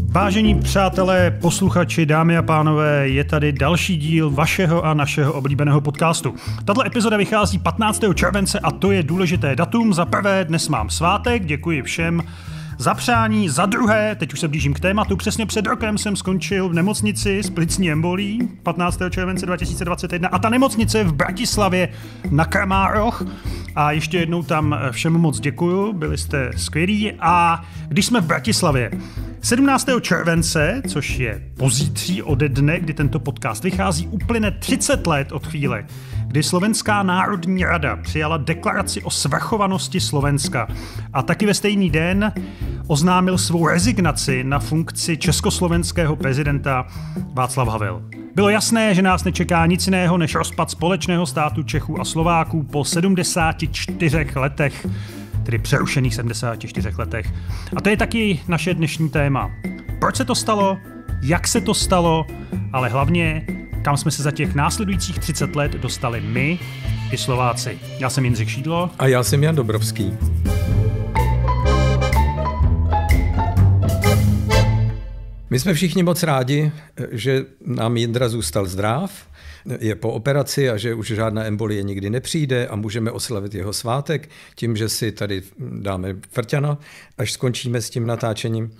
Vážení přátelé, posluchači, dámy a pánové, je tady další díl vašeho a našeho oblíbeného podcastu. Tato epizoda vychází 15. července a to je důležité datum. Za prvé, dnes mám svátek, děkuji všem za přání. Za druhé, teď už se blížím k tématu, přesně před rokem jsem skončil v nemocnici s plicní embolií 15. července 2021 a ta nemocnice je v Bratislavě na Kramároch. A ještě jednou tam všem moc děkuju, byli jste skvělí. A když jsme v Bratislavě, 17. července, což je pozítří ode dne, kdy tento podcast vychází, uplyne 30 let od chvíle, kdy Slovenská národní rada přijala deklaraci o svrchovanosti Slovenska. A taky ve stejný den oznámil svou rezignaci na funkci československého prezidenta Václav Havel. Bylo jasné, že nás nečeká nic jiného než rozpad společného státu Čechů a Slováků po 74 letech, tedy přerušených 74 letech. A to je taky naše dnešní téma. Proč se to stalo, jak se to stalo, ale hlavně, kam jsme se za těch následujících 30 let dostali my i Slováci. Já jsem Jindřich Šídlo. A já jsem Jan Dobrovský. My jsme všichni moc rádi, že nám Jindra zůstal zdrav, je po operaci a že už žádná embolie nikdy nepřijde a můžeme oslavit jeho svátek tím, že si tady dáme frťana, až skončíme s tím natáčením.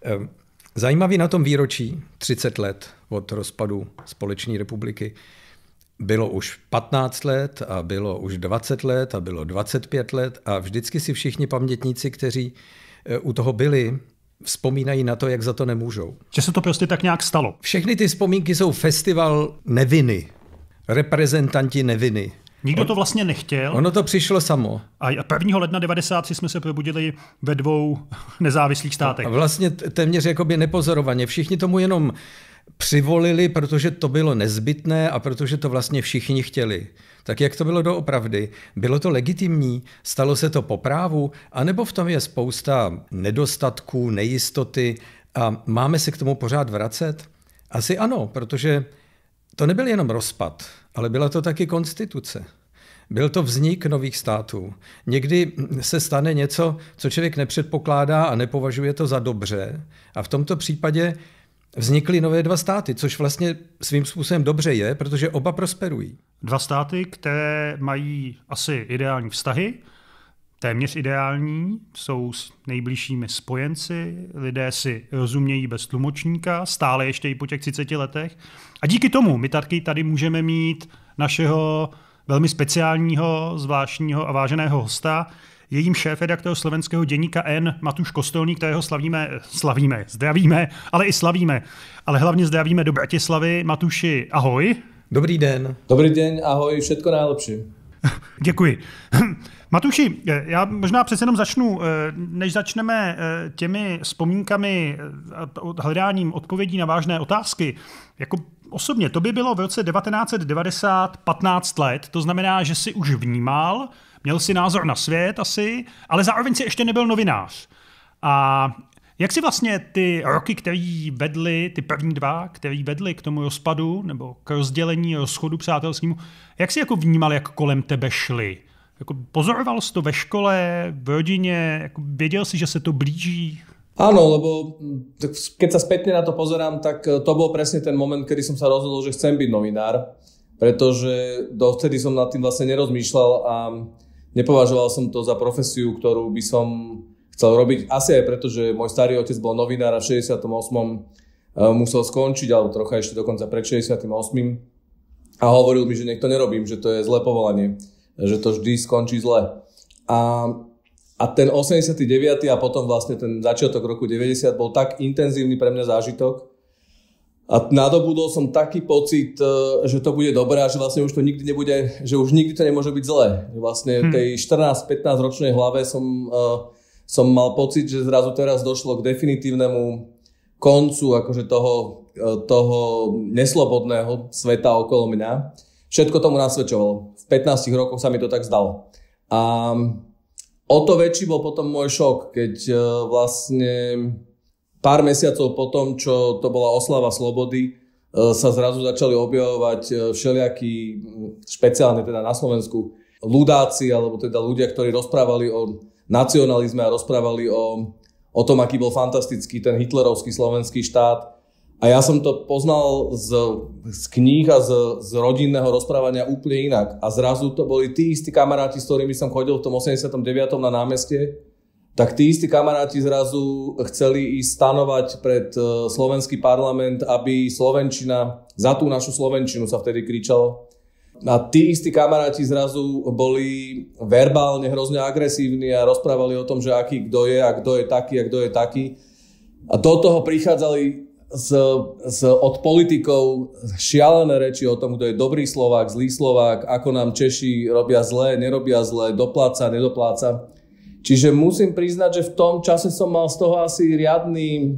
Zajímavý na tom výročí 30 let od rozpadu Společné republiky. Bylo už 15 let a bylo už 20 let a bylo 25 let a vždycky si všichni pamětníci, kteří u toho byli, vzpomínají na to, jak za to nemůžou. Že se to prostě tak nějak stalo. Všechny ty vzpomínky jsou festival neviny. Reprezentanti neviny. Nikdo to vlastně nechtěl. Ono to přišlo samo. A 1. ledna 1993 jsme se probudili ve 2 nezávislých státech. A vlastně téměř jakoby nepozorovaně. Všichni tomu jenom přivolili, protože to bylo nezbytné a protože to vlastně všichni chtěli. Tak jak to bylo doopravdy? Bylo to legitimní? Stalo se to po právu? A nebo v tom je spousta nedostatků, nejistoty a máme se k tomu pořád vracet? Asi ano, protože to nebyl jenom rozpad, ale byla to taky konstituce. Byl to vznik nových států. Někdy se stane něco, co člověk nepředpokládá a nepovažuje to za dobře. A v tomto případě vznikly nové 2 státy, což vlastně svým způsobem dobře je, protože oba prosperují. 2 státy, které mají asi ideální vztahy, téměř ideální, jsou s nejbližšími spojenci, lidé si rozumějí bez tlumočníka, stále ještě i po těch 30 letech. A díky tomu my tady můžeme mít našeho velmi speciálního, zvláštního a váženého hosta, jejím šéfredaktor slovenského deníka N, Matúš Kostolný, kterého zdravíme, ale i slavíme. Ale hlavně zdravíme do Bratislavy. Matúši, ahoj. Dobrý den. Dobrý den, ahoj, všetko najlepšie. Děkuji. Matúši, já možná přece jenom začnu, než začneme těmi vzpomínkami a hledáním odpovědí na vážné otázky. Jako osobně, to by bylo v roce 1990 15 let, to znamená, že si už vnímal, měl si názor na svět asi, ale zároveň si ještě nebyl novinář. A jak si vlastně ty roky, které vedly, ty první 2, které vedly k tomu rozpadu nebo k rozdělení, rozchodu přátelskému, jak si jako vnímal, jak kolem tebe šli? Jako pozoroval jsi to ve škole, v rodině, jako věděl si, že se to blíží? Áno, lebo keď sa spätne na to pozerám, tak to bol presne ten moment, kedy som sa rozhodol, že chcem byť novinár, pretože dovtedy som nad tým vlastne nerozmýšľal a nepovažoval som to za profesiu, ktorú by som chcel robiť. Asi aj preto, že môj starý otec bol novinár a v 68. Musel skončiť, alebo trocha ešte dokonca pred 68. A hovoril mi, že nech to nerobím, že to je zlé povolanie, že to vždy skončí zle. A ten 89. a potom vlastne ten začiatok roku 90 bol tak intenzívny pre mňa zážitok a nadobudol som taký pocit, že to bude dobré a že vlastne už to nikdy nebude, že už nikdy to nemôže byť zlé. Vlastne v tej 14-15 ročnej hlave som mal pocit, že zrazu teraz došlo k definitívnemu koncu akože toho neslobodného sveta okolo mňa. Všetko tomu nasvedčovalo. V 15 rokoch sa mi to tak zdalo. A o to väčší bol potom môj šok, keď vlastne pár mesiacov po tom, čo to bola oslava slobody, sa zrazu začali objavovať všelijakí, špeciálne teda na Slovensku, ľudáci, alebo teda ľudia, ktorí rozprávali o nacionalizme a rozprávali o o tom, aký bol fantastický ten hitlerovský slovenský štát. A ja som to poznal z kníh a z rodinného rozprávania úplne inak. A zrazu to boli tí istí kamaráti, s ktorými som chodil v tom 89. na námestie, tak tí istí kamaráti zrazu chceli ísť stanovať pred slovenský parlament, aby slovenčina, za tú našu slovenčinu sa vtedy kričalo. A tí istí kamaráti zrazu boli verbálne hrozne agresívni a rozprávali o tom, že aký kto je a kto je taký a kto je taký. A do toho prichádzali od politikov šialené reči o tom, kto je dobrý Slovák, zlý Slovák, ako nám Češi robia zlé, nerobia zlé, dopláca, nedopláca. Čiže musím priznať, že v tom čase som mal z toho asi riadny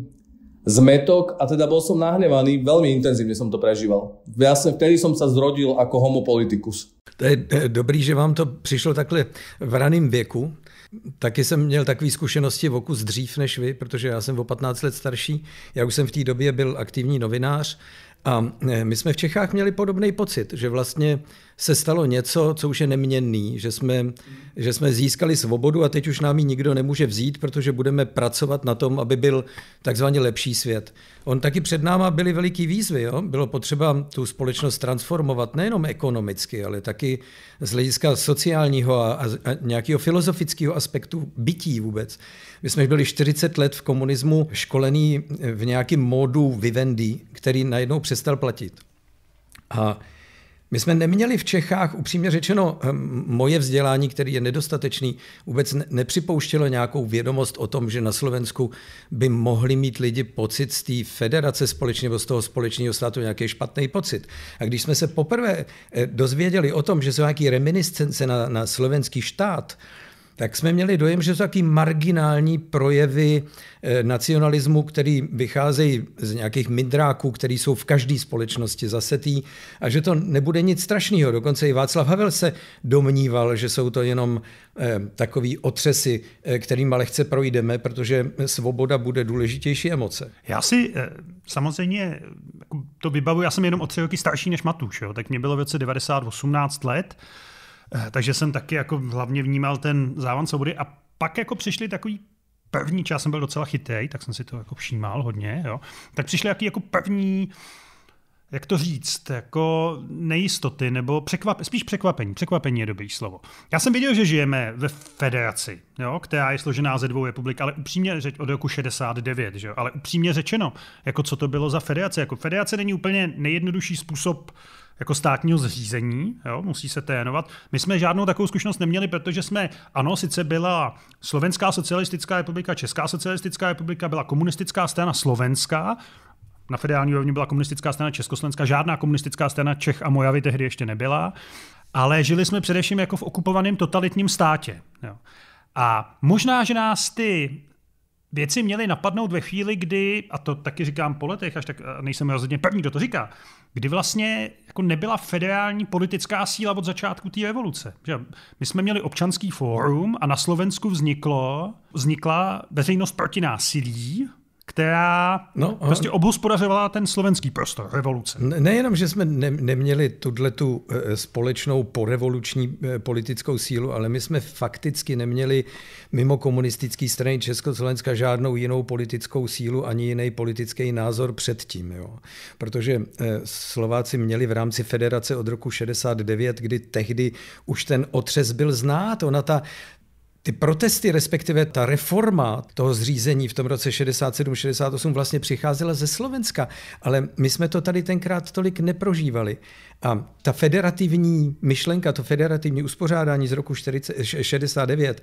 zmetok a teda bol som nahnevaný, veľmi intenzívne som to prežíval. Vtedy som sa zrodil ako homo politicus. To je dobrý, že vám to přišlo takhle v raném věku. Taky jsem měl takové zkušenosti v okus dřív než vy, protože já jsem o 15 let starší. Já už jsem v té době byl aktivní novinář a my jsme v Čechách měli podobný pocit, že vlastně se stalo něco, co už je neměnný, že jsme získali svobodu a teď už nám ji nikdo nemůže vzít, protože budeme pracovat na tom, aby byl takzvaně lepší svět. On taky před náma byly veliký výzvy. Jo? Bylo potřeba tu společnost transformovat nejenom ekonomicky, ale taky z hlediska sociálního a nějakého filozofického aspektu bytí vůbec. My jsme byli 40 let v komunismu školený v nějakém módu Vivendi, který najednou přestal platit. A my jsme neměli v Čechách, upřímně řečeno, moje vzdělání, který je nedostatečný, vůbec nepřipouštělo nějakou vědomost o tom, že na Slovensku by mohli mít lidi pocit z té federace společně nebo z toho společného státu nějaký špatný pocit. A když jsme se poprvé dozvěděli o tom, že jsou nějaké reminiscence na slovenský štát, tak jsme měli dojem, že jsou taky marginální projevy nacionalismu, který vycházejí z nějakých mindráků, který jsou v každé společnosti zasetý a že to nebude nic strašného. Dokonce i Václav Havel se domníval, že jsou to jenom takový otřesy, kterýma lehce projdeme, protože svoboda bude důležitější emoce. Já si samozřejmě to vybavuji, já jsem jenom o 3 roky starší než Matuš, jo? Tak mě bylo v roce 90 18 let, takže jsem taky jako hlavně vnímal ten závan svobody a pak jako přišli takový první čas, jsem byl docela chytrej, tak jsem si to jako všímal hodně, jo. Tak přišly jako první, jak to říct, jako nejistoty nebo spíš překvapení. Překvapení je dobrý slovo. Já jsem věděl, že žijeme ve federaci, jo, která je složená ze 2 republik, ale upřímně od roku 69, že jo, ale upřímně řečeno, jako co to bylo za federace. Jako federace není úplně nejjednodušší způsob jako státního zřízení, jo, musí se trénovat. My jsme žádnou takovou zkušenost neměli, protože jsme, ano, sice byla Slovenská socialistická republika, Česká socialistická republika, byla komunistická strana Slovenská, na federální úrovni byla komunistická strana Československá, žádná komunistická strana Čech a Moravy tehdy ještě nebyla, ale žili jsme především jako v okupovaném totalitním státě. Jo. A možná, že nás ty věci měly napadnout ve chvíli, kdy, a to taky říkám po letech, až tak nejsem rozhodně první, kdo to říká, kdy vlastně jako nebyla federální politická síla od začátku té revoluce. Že my jsme měli občanský fórum a na Slovensku vznikla veřejnost proti násilí, která prostě obhospodařovala ten slovenský prostor revoluce. Nejenom, že jsme neměli tu společnou porevoluční politickou sílu, ale my jsme fakticky neměli mimo komunistické strany Československa žádnou jinou politickou sílu ani jiný politický názor předtím. Jo. Protože Slováci měli v rámci federace od roku 69, kdy tehdy už ten otřes byl znát. Ty protesty, respektive ta reforma toho zřízení v tom roce 67-68 vlastně přicházela ze Slovenska, ale my jsme to tady tenkrát tolik neprožívali. A ta federativní myšlenka, to federativní uspořádání z roku 69,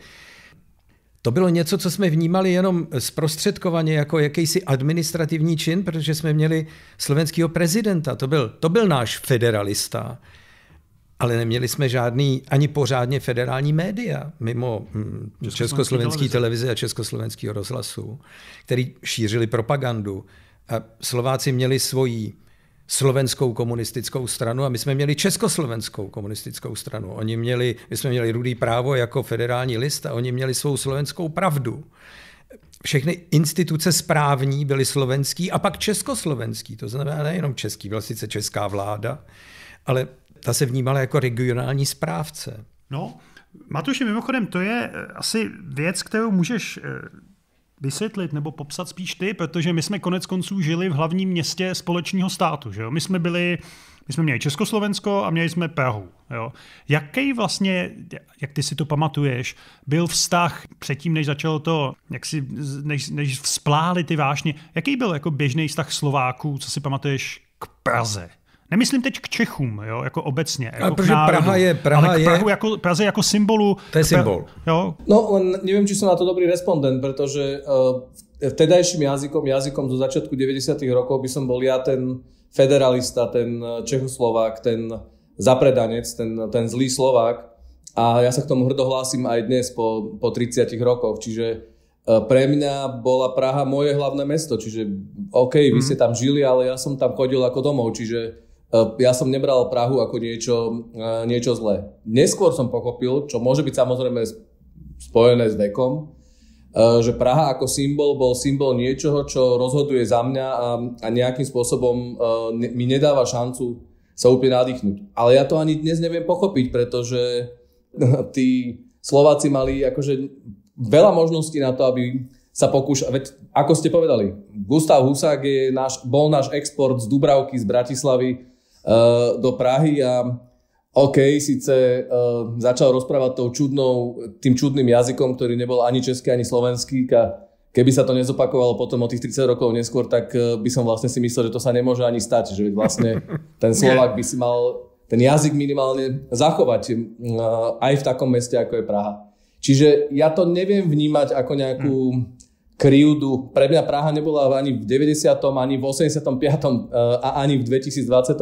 to bylo něco, co jsme vnímali jenom zprostředkovaně jako jakýsi administrativní čin, protože jsme měli slovenského prezidenta, to byl náš federalista. Ale neměli jsme žádný ani pořádně federální média, mimo československý televize a československého rozhlasu, který šířili propagandu. A Slováci měli svoji slovenskou komunistickou stranu a my jsme měli československou komunistickou stranu. My jsme měli Rudý právo jako federální list a oni měli svou slovenskou pravdu. Všechny instituce správní byly slovenský a pak československý. To znamená nejenom český, byla sice česká vláda, ale ta se vnímala jako regionální správce. No, Matuši, mimochodem, to je asi věc, kterou můžeš vysvětlit nebo popsat spíš ty, protože my jsme konec konců žili v hlavním městě společného státu. Že jo? My jsme měli Československo a měli jsme Prahu. Jo? Jaký vlastně, jak ty si to pamatuješ, byl vztah předtím, než začalo to, než vzplály ty vášně, jaký byl jako běžný vztah Slováků, co si pamatuješ k Praze? Nemyslím teď k Čechům, jo, jako obecně. Jako protože Praha je... Praze jako symbolu... To je symbol. Jo? No, len neviem, či som na to dobrý respondent, pretože vtedajším jazykom zo začiatku 90. rokov by som bol ja ten federalista, ten Čechoslovák, ten zapredanec, ten zlý Slovák. A ja sa k tomu hrdo hlásim aj dnes po 30 rokoch. Čiže pre mňa bola Praha moje hlavné mesto. Čiže OK, vy ste tam žili, ale ja som tam chodil ako domov. Čiže ja som nebral Prahu ako niečo zlé. Neskôr som pochopil, čo môže byť samozrejme spojené s vekom, že Praha ako symbol bol symbol niečoho, čo rozhoduje za mňa a nejakým spôsobom mi nedáva šancu sa úplne nadýchnuť. Ale ja to ani dnes neviem pochopiť, pretože tí Slováci mali akože veľa možností na to, aby sa pokúšali. Ako ste povedali, Gustav Husák bol náš export z Dubravky, z Bratislavy do Prahy a OK, síce začal rozprávať tým čudným jazykom, ktorý nebol ani český, ani slovenský. Keby sa to nezopakovalo potom o tých 30 rokov neskôr, tak by som vlastne si myslel, že to sa nemôže ani stať. Že vlastne ten Slovák by si mal ten jazyk minimálne zachovať aj v takom meste, ako je Praha. Čiže ja to neviem vnímať ako nejakú krivdu. Pre mňa Praha nebola ani v 90., ani v 85. A ani v 2022.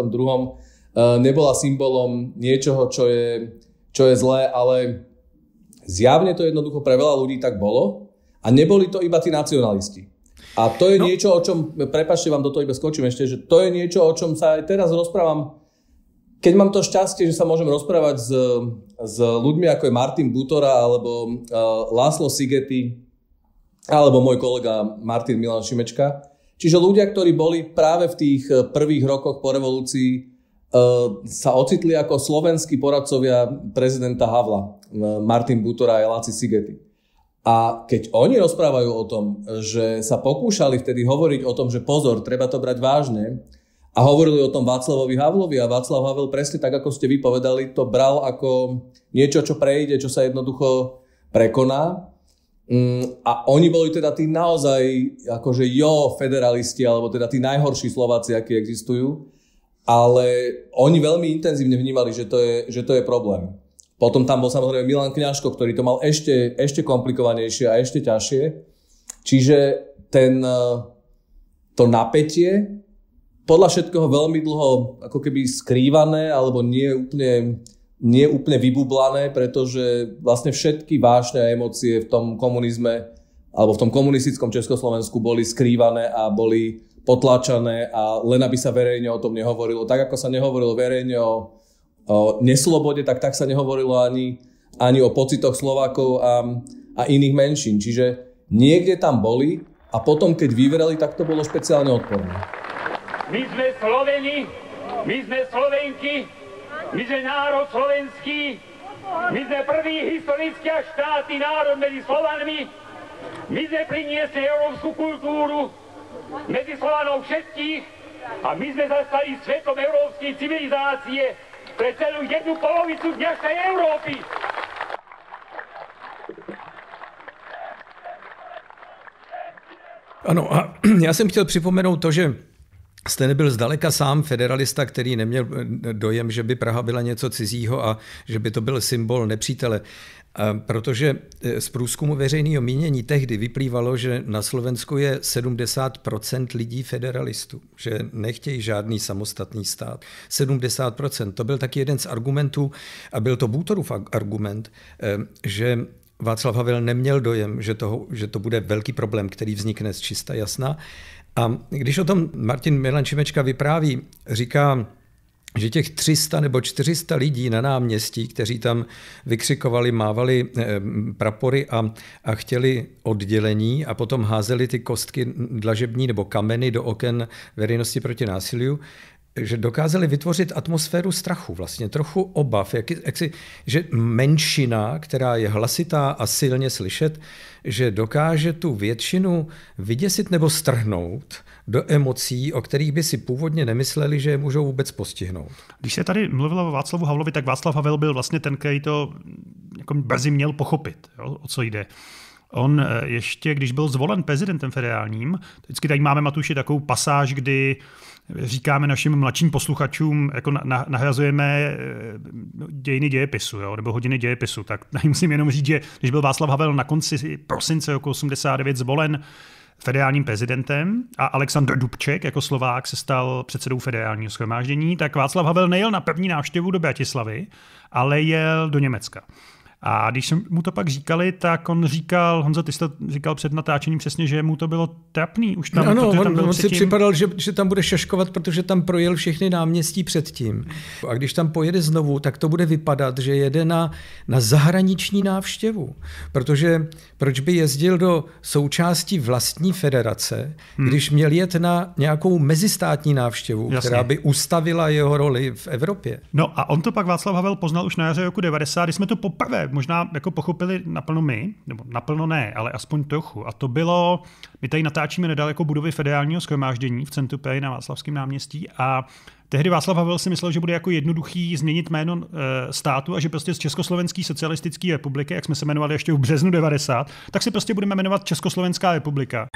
Nebola symbolom niečoho, čo je zlé, ale zjavne to jednoducho pre veľa ľudí tak bolo a neboli to iba tí nacionalisti. A to je niečo, o čom, prepáčte, vám do toho iba skočím ešte, že to je niečo, o čom sa aj teraz rozprávam. Keď mám to šťastie, že sa môžem rozprávať s ľuďmi ako je Martin Butora alebo László Sigeti alebo môj kolega Martin Milan Šimečka. Čiže ľudia, ktorí boli práve v tých prvých rokoch po revolúcii, sa ocitli ako slovenskí poradcovia prezidenta Havla, Martin Butora a Láci Sigeti. A keď oni rozprávajú o tom, že sa pokúšali vtedy hovoriť o tom, že pozor, treba to brať vážne, a hovorili o tom Václavovi Havlovi a Václav Havel presne tak, ako ste vy povedali, to bral ako niečo, čo prejde, čo sa jednoducho prekoná. A oni boli teda tí naozaj akože federalisti, alebo teda tí najhorší Slováci, akí existujú. Ale oni veľmi intenzívne vnímali, že to je problém. Potom tam bol samozrejme Milan Kňažko, ktorý to mal ešte komplikovanejšie a ešte ťažšie. Čiže to napätie podľa všetkého veľmi dlho ako keby skrývané alebo nie úplne vybublané, pretože vlastne všetky vášne a emócie v tom komunizme alebo v tom komunistickom Československu boli skrývané a boli potláčané a len aby sa verejne o tom nehovorilo. Tak ako sa nehovorilo verejne o neslobode, tak sa nehovorilo ani o pocitoch Slovákov a iných menšín. Čiže niekde tam boli a potom, keď vyverali, tak to bolo špeciálne odporné. My sme Sloveni, my sme Slovenky, my sme národ slovenský, my sme prvý historický a štátny národ medzi Slovanmi, my sme priniesli európsku kultúru medzi Slovanov všetkých a my sme zastali svetom európskej civilizácie pre celú jednu polovicu dnešnej Európy. Ano, a já jsem chtěl připomenout to, že jste nebyl zdaleka sám federalista, který neměl dojem, že by Praha byla něco cizího a že by to byl symbol nepřítele. Protože z průzkumu veřejného mínění tehdy vyplývalo, že na Slovensku je 70% lidí federalistů, že nechtějí žádný samostatný stát. 70%. To byl taky jeden z argumentů, a byl to Bútorův argument, že Václav Havel neměl dojem, že to bude velký problém, který vznikne z čista jasna. A když o tom Martin Milan Šimečka vypráví, říká, že těch 300 nebo 400 lidí na náměstí, kteří tam vykřikovali, mávali prapory a chtěli oddělení a potom házeli ty kostky dlažební nebo kameny do oken veřejnosti proti násiliu, že dokázali vytvořit atmosféru strachu, vlastně trochu obav, že menšina, která je hlasitá a silně slyšet, že dokáže tu většinu vyděsit nebo strhnout do emocí, o kterých by si původně nemysleli, že je můžou vůbec postihnout. Když se tady mluvilo o Václavu Havlovi, tak Václav Havel byl vlastně ten, který to jako brzy měl pochopit, jo, o co jde. On ještě, když byl zvolen prezidentem federálním, vždycky tady máme, Matuši, takovou pasáž, kdy říkáme našim mladším posluchačům, jako nahrazujeme dějiny dějepisu, jo, nebo hodiny dějepisu. Tak musím jenom říct, že když byl Václav Havel na konci prosince roku 89 zvolen federálním prezidentem a Alexandr Dubček jako Slovák se stal předsedou federálního shromáždění, tak Václav Havel nejel na první návštěvu do Bratislavy, ale jel do Německa. A když jsme mu to pak říkali, tak on říkal, Honzo, ty jsi to říkal před natáčením přesně, že mu to bylo trapný. Už tam, ano, tam byl on si připadal, že tam bude šaškovat, protože tam projel všechny náměstí předtím. A když tam pojede znovu, tak to bude vypadat, že jede na zahraniční návštěvu. Protože proč by jezdil do součástí vlastní federace, když měl jet na nějakou mezistátní návštěvu, jasně, která by ustavila jeho roli v Evropě. No a on to pak Václav Havel poznal už na jaře roku 90, kdy jsme to poprvé možná jako pochopili naplno my, nebo naplno ne, ale aspoň trochu. A to bylo, my tady natáčíme nedaleko budovy federálního shromáždění v centru Prahy na Václavském náměstí a tehdy Václav Havel si myslel, že bude jako jednoduchý změnit jméno státu a že prostě z Československé socialistické republiky, jak jsme se jmenovali ještě v březnu 90, tak se prostě budeme jmenovat Československá republika.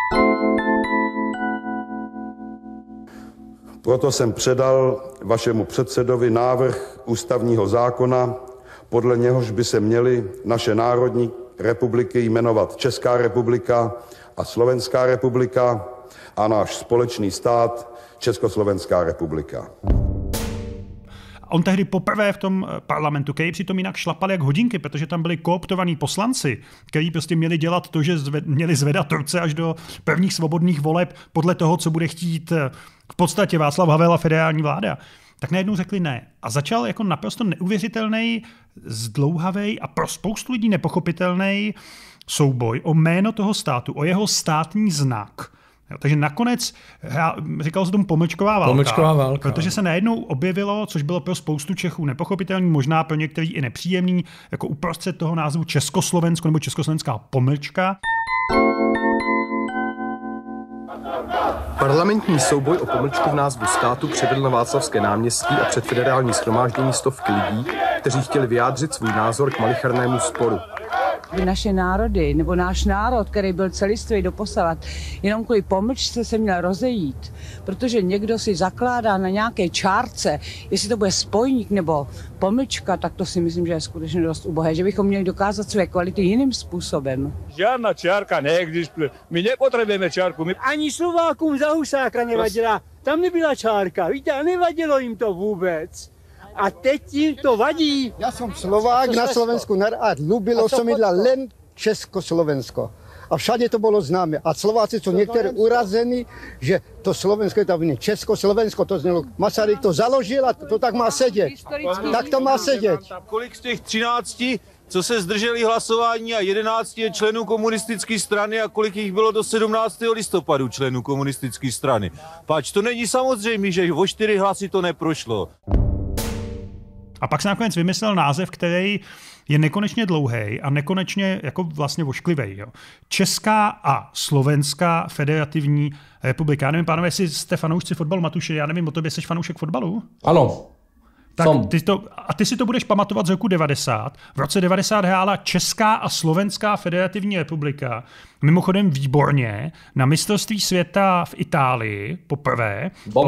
Proto jsem předal vašemu předsedovi návrh ústavního zákona, podle něhož by se měly naše národní republiky jmenovat Česká republika a Slovenská republika a náš společný stát Československá republika. On tehdy poprvé v tom parlamentu, který přitom jinak šlapal jak hodinky, protože tam byli kooptovaní poslanci, kteří prostě měli dělat to, že měli zvedat ruce až do prvních svobodných voleb podle toho, co bude chtít v podstatě Václav Havel a federální vláda. Tak najednou řekli ne. A začal jako naprosto neuvěřitelný, zdlouhavý a pro spoustu lidí nepochopitelný souboj o jméno toho státu, o jeho státní znak. Jo, takže nakonec říkal se tomu pomlčková válka, protože se najednou objevilo, což bylo pro spoustu Čechů nepochopitelný, možná pro některý i nepříjemný, jako uprostřed toho názvu Československo nebo Československá pomlčka. Parlamentní souboj o pomlčku v názvu státu přivedl na Václavské náměstí a před federální shromáždění stovky lidí, kteří chtěli vyjádřit svůj názor k malichernému sporu. Naše národy, nebo náš národ, který byl celistvý doposavat, jenom kvůli pomlčce se měl rozejít, protože někdo si zakládá na nějaké čárce, jestli to bude spojník nebo pomlčka, tak to si myslím, že je skutečně dost ubohé, že bychom měli dokázat své kvality jiným způsobem. Žádná čárka neexistuje. My nepotřebujeme čárku. Ani Slovákům za Husáka nevadila. Tam nebyla čárka, víte, a nevadilo jim to vůbec. A teď jim to vadí. Já jsem Slovák na Slovensku a ľúbilo som mi len Československo. A všade to bylo známe. A Slováci jsou některé urazení, že to Slovensko je tam Československo, to znělo. Masaryk to založil a to tak má sedět. Tak to má sedět. Kolik z těch 13, co se zdrželi hlasování a 11 je členů komunistické strany a kolik jich bylo do 17. listopadu členů komunistické strany? Pač to není samozřejmé, že o 4 hlasy to neprošlo. A pak se nakonec vymyslel název, který je nekonečně dlouhý a nekonečně jako vlastně ošklivý. Jo. Česká a Slovenská federativní republika. Já nevím, pánové, jestli jste fanoušci fotbalu, Matuši, já nevím, o tobě jsi fanoušek fotbalu? Ano. Tak ty si to budeš pamatovat z roku 90. V roce 90 hrála Česká a Slovenská federativní republika. Mimochodem výborně na mistrovství světa v Itálii poprvé.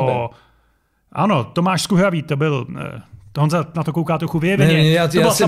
Ano, Tomáš Skuhravý, to byl... Honza na to kouká trochu vyjeveně.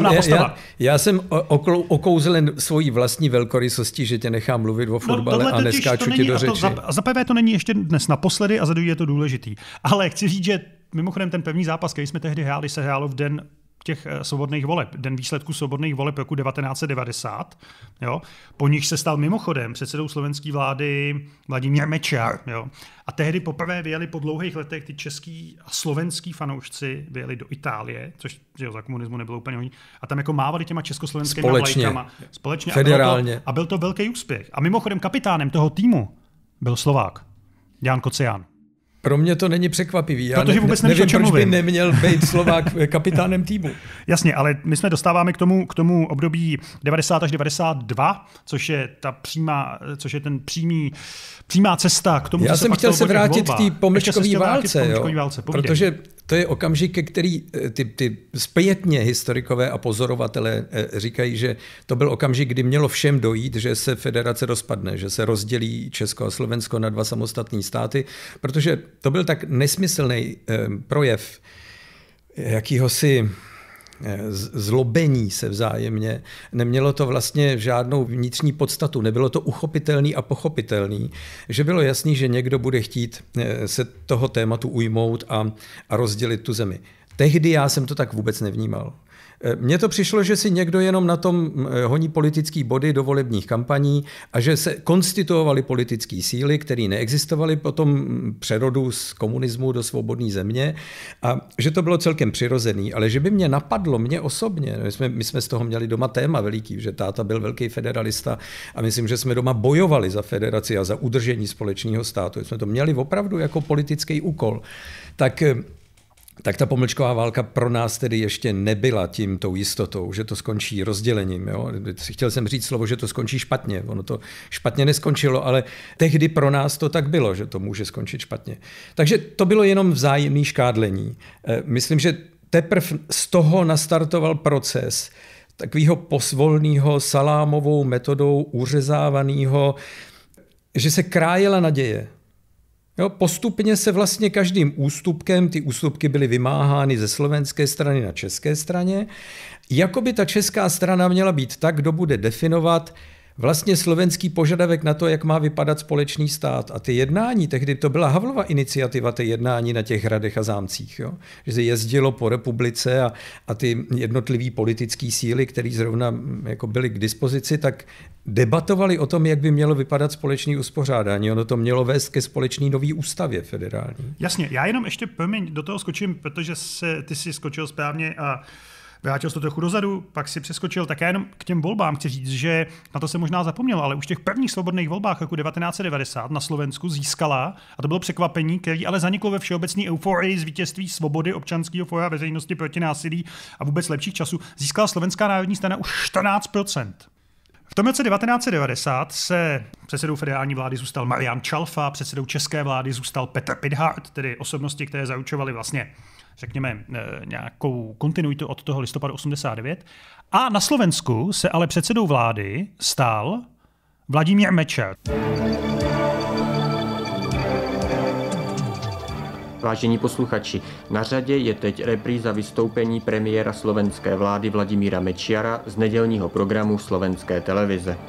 Já jsem okouzlen svojí vlastní velkorysostí, že tě nechám mluvit o fotbale a neskáču ti do řeči. Za prvé to není ještě dnes naposledy a za druhé je to důležitý. Ale chci říct, že mimochodem ten první zápas, který jsme tehdy hráli, se hrálo v den těch svobodných voleb, den výsledku svobodných voleb roku 1990, jo, po nich se stal mimochodem předsedou slovenské vlády Vladimír Mečiar. Jo. A tehdy poprvé vyjeli po dlouhých letech ty český a slovenský fanoušci vyjeli do Itálie, což že za komunismu nebylo úplně hodně, a tam jako mávali těma československými vlajkama. Společně. Federálně. A byl to velký úspěch. A mimochodem kapitánem toho týmu byl Slovák, Jan Kocián. Pro mě to není překvapivý. Já protože vůbec nevím, proč by neměl být Slovák kapitánem týmu. Jasně, ale my jsme dostáváme k tomu období 90 až 92, což je přímá cesta k tomu, já co jsem chtěl se vrátit k té pomlčkové válce, protože to je okamžik, který ty zpětně historikové a pozorovatelé říkají, že to byl okamžik, kdy mělo všem dojít, že se federace rozpadne, že se rozdělí Česko a Slovensko na dva samostatné státy, protože to byl tak nesmyslný projev jakýhosi zlobení se vzájemně. Nemělo to vlastně žádnou vnitřní podstatu, nebylo to uchopitelný a pochopitelný, že bylo jasný, že někdo bude chtít se toho tématu ujmout a rozdělit tu zemi. Tehdy já jsem to tak vůbec nevnímal. Mně to přišlo, že si někdo jenom na tom honí politický body do volebních kampaní a že se konstituovaly politické síly, které neexistovaly po tom přerodu z komunismu do svobodné země a že to bylo celkem přirozený, ale že by mě napadlo, mě osobně, my jsme z toho měli doma téma veliký, že táta byl velký federalista a myslím, že jsme doma bojovali za federaci a za udržení společného státu. Jsme to měli opravdu jako politický úkol. Tak ta pomlčková válka pro nás tedy ještě nebyla tou jistotou, že to skončí rozdělením. Jo? Chtěl jsem říct slovo, že to skončí špatně. Ono to špatně neskončilo, ale tehdy pro nás to tak bylo, že to může skončit špatně. Takže to bylo jenom vzájemné škádlení. Myslím, že teprve z toho nastartoval proces takového posvolného salámovou metodou uřezávaného, že se krájela naděje. Jo, postupně se vlastně každým ústupkem, ty ústupky byly vymáhány ze slovenské strany na české straně, jakoby ta česká strana měla být tak, kdo bude definovat vlastně slovenský požadavek na to, jak má vypadat společný stát. A ty jednání, tehdy to byla Havlova iniciativa, ty jednání na těch hradech a zámcích, jo? Že se jezdilo po republice a ty jednotlivé politické síly, které zrovna jako byly k dispozici, tak debatovali o tom, jak by mělo vypadat společné uspořádání. Ono to mělo vést ke společné nový ústavě federální. Jasně, já jenom ještě do toho skočím, protože ty si skočil správně a vrátil jsi to trochu dozadu, pak si přeskočil, tak já jenom k těm volbám chci říct, že na to se možná zapomněl, ale už v těch prvních svobodných volbách roku 1990 na Slovensku získala, a to bylo překvapení, který ale zaniklo ve všeobecné euforii z vítězství svobody, občanského fóra, veřejnosti proti násilí a vůbec lepších časů, získala Slovenská národní strana už 14%. V tom roce 1990 se předsedou federální vlády zůstal Marián Čalfa, předsedou české vlády zůstal Petr Pithart, tedy osobnosti, které zaručovaly vlastně řekněme, nějakou kontinuitu od toho listopadu 89. A na Slovensku se ale předsedou vlády stal Vladimír Mečiar. Vážení posluchači, na řadě je teď repríza vystoupení premiéra slovenské vlády Vladimíra Mečiara z nedělního programu Slovenské televize.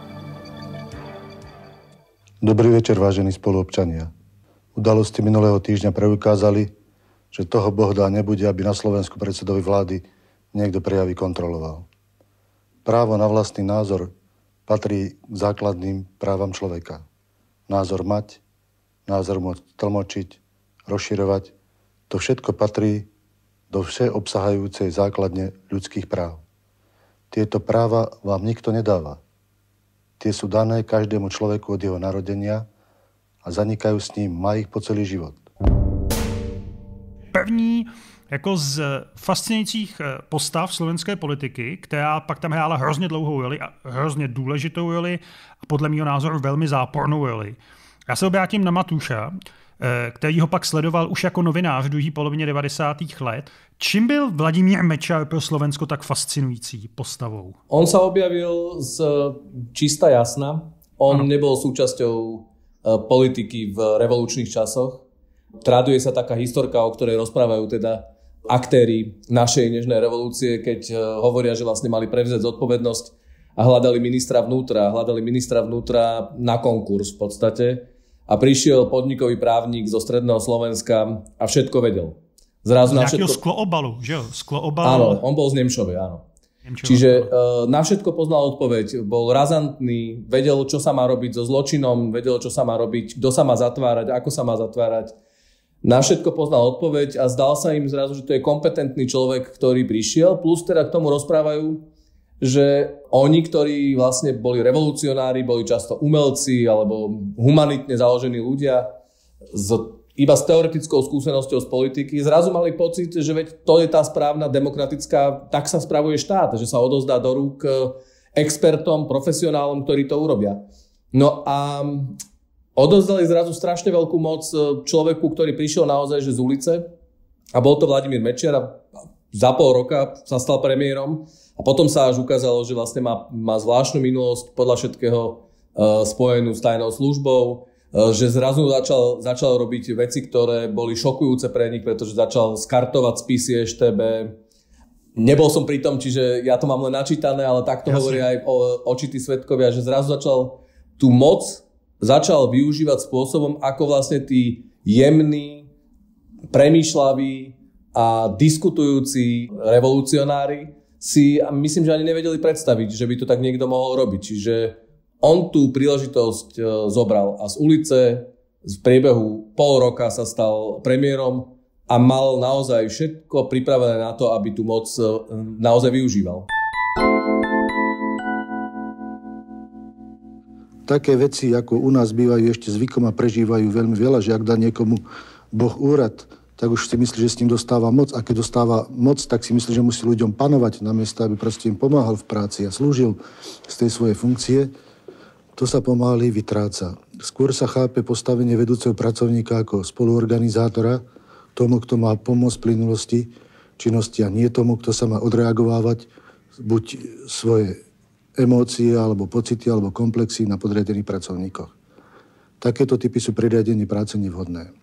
Dobrý večer, vážení spoluobčania. Udalosti minulého týždňa preukázali, že toho Bohdá nebude, aby na Slovensku predsedovi vlády niekto prejavy kontroloval. Právo na vlastný názor patrí k základným právam človeka. Názor mať, názor môcť tlmočiť, rozširovať, to všetko patrí do všeobsahajúcej základne ľudských práv. Tieto práva vám nikto nedáva. Tie sú dané každému človeku od jeho narodenia a zanikajú s ním, má ich po celý život. První jako z fascinujících postav slovenské politiky, která pak tam hrála hrozně dlouhou roli a hrozně důležitou roli a podle mého názoru velmi zápornou roli. Já se obrátím na Matuša, který ho pak sledoval už jako novinář v druhé polovině 90. let. Čím byl Vladimír Mečiar pro Slovensko tak fascinující postavou? On sa objavil z čista jasna. On nebol súčasťou politiky v revolučných časoch. Traduje sa taká historka, o ktorej rozprávajú teda aktéri našej nežnej revolúcie, keď hovoria, že vlastne mali prevziať zodpovednosť a hľadali ministra vnútra na konkurs v podstate. A prišiel podnikový právnik zo stredného Slovenska a všetko vedel. Zrazu na všetko... Skloobalu, že jo? Áno, on bol z Nemšovej, áno. Čiže na všetko poznal odpoveď, bol razantný, vedel, čo sa má robiť so zločinom, vedel, čo sa má robiť, kto sa má zatvárať, ako sa má zatvárať. Na všetko poznal odpoveď a zdal sa im zrazu, že to je kompetentný človek, ktorý prišiel, plus teda k tomu rozprávajú, že oni, ktorí vlastne boli revolucionári, boli často umelci alebo humanitne založení ľudia s iba s teoretickou skúsenosťou z politiky, zrazu mali pocit, že veď to je tá správna demokratická, tak sa spravuje štát, že sa odozdá do rúk expertom, profesionálom, ktorí to urobia. No a odozdali zrazu strašne veľkú moc človeku, ktorý prišiel naozaj že z ulice, a bol to Vladimír Mečiar a za pol roka sa stal premiérom a potom sa až ukázalo, že vlastne má zvláštnu minulosť podľa všetkého spojenú s tajnou službou, že zrazu začal robiť veci, ktoré boli šokujúce pre nich, pretože začal skartovať spisy EŠTB. Nebol som pri tom, čiže ja to mám len načítané, ale takto hovoria aj očití svedkovia, že zrazu tú moc začal využívať spôsobom, ako vlastne tí jemní, premýšľaví a diskutujúci revolucionári si, myslím, že ani nevedeli predstaviť, že by to tak niekto mohol robiť. Čiže on tú príležitosť zobral a z ulice v priebehu pol roka sa stal premiérom a mal naozaj všetko pripravené na to, aby tú moc naozaj využíval. Také veci, ako u nás bývajú ešte zvykom a prežívajú veľmi veľa, že ak dá niekomu Boh úrad, tak už si myslí, že s ním dostáva moc. A keď dostáva moc, tak si myslí, že musí ľuďom panovať namiesto, aby proste im pomáhal v práci a slúžil z tej svojej funkcie. To sa pomaly vytráca. Skôr sa chápe postavenie vedúceho pracovníka ako spoluorganizátora, tomu, kto má pomôcť v plynulosti činnosti a nie tomu, kto sa má odreagovávať buď svoje emócie, alebo pocity, alebo komplexy na podriadených pracovníkoch. Takéto typy sú pri riadení práce nevhodné.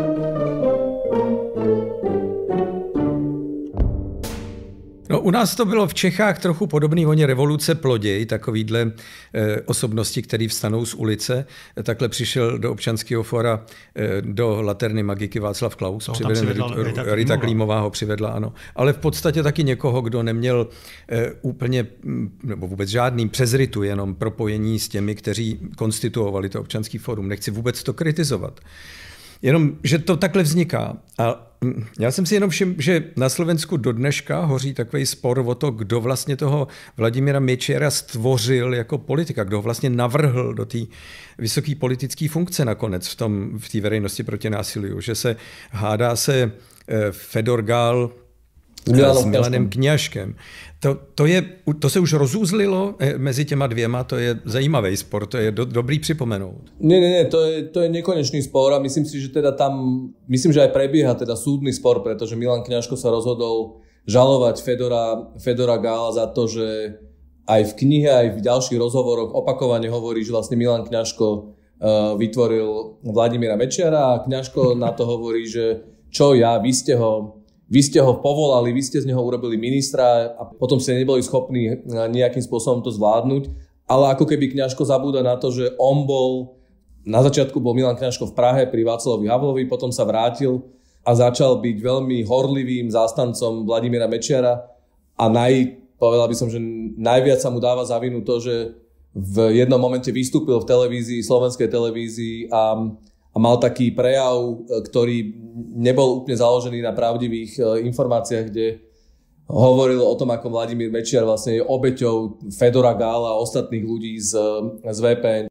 No, u nás to bylo v Čechách trochu podobný, oni revoluce ploděj, takovýhle osobnosti, který vstanou z ulice. Takhle přišel do občanského fora do Laterny Magiky Václav Klaus. Rita Klímová ho přivedla, ano. Ale v podstatě taky někoho, kdo neměl úplně, nebo vůbec žádný přes ritu, jenom propojení s těmi, kteří konstituovali to občanský fórum. Nechci vůbec to kritizovat. Jenom, že to takhle vzniká. A já jsem si jenom všiml, že na Slovensku do dneška hoří takový spor o to, kdo vlastně toho Vladimíra Mečiara stvořil jako politika, kdo ho vlastně navrhl do té vysoké politické funkce nakonec v té verejnosti proti násiliu. Že se hádá se Fedor Gál s Milanem Kňažkem. To se už rozúzlilo mezi těma dvěma, to je zajímavý spor, to je dobrý připomenout. Nie, to je nekonečný spor a myslím si, že teda tam, myslím, že aj prebieha teda súdny spor, pretože Milan Kňažko sa rozhodol žalovať Fedora Gála za to, že aj v knihe, aj v ďalších rozhovoroch opakovane hovorí, že vlastne Milan Kňažko vytvoril Vladimíra Mečiara a Kňažko na to hovorí, že čo ja, vy ste ho povolali, vy ste z neho urobili ministra a potom ste neboli schopní nejakým spôsobom to zvládnuť. Ale ako keby Kňažko zabúda na to, že on na začiatku bol Milan Kňažko v Prahe pri Václavovi Havlovi, potom sa vrátil a začal byť veľmi horlivým zástancom Vladimíra Mečiara a povedal by som, že najviac sa mu dáva za vinu to, že v jednom momente vystúpil v televízii, slovenskej televízii a mal taký prejav, ktorý nebol úplne založený na pravdivých informáciách, kde hovoril o tom, ako Vladimír Mečiar vlastne je obeťou Fedora Gála a ostatných ľudí z VPN.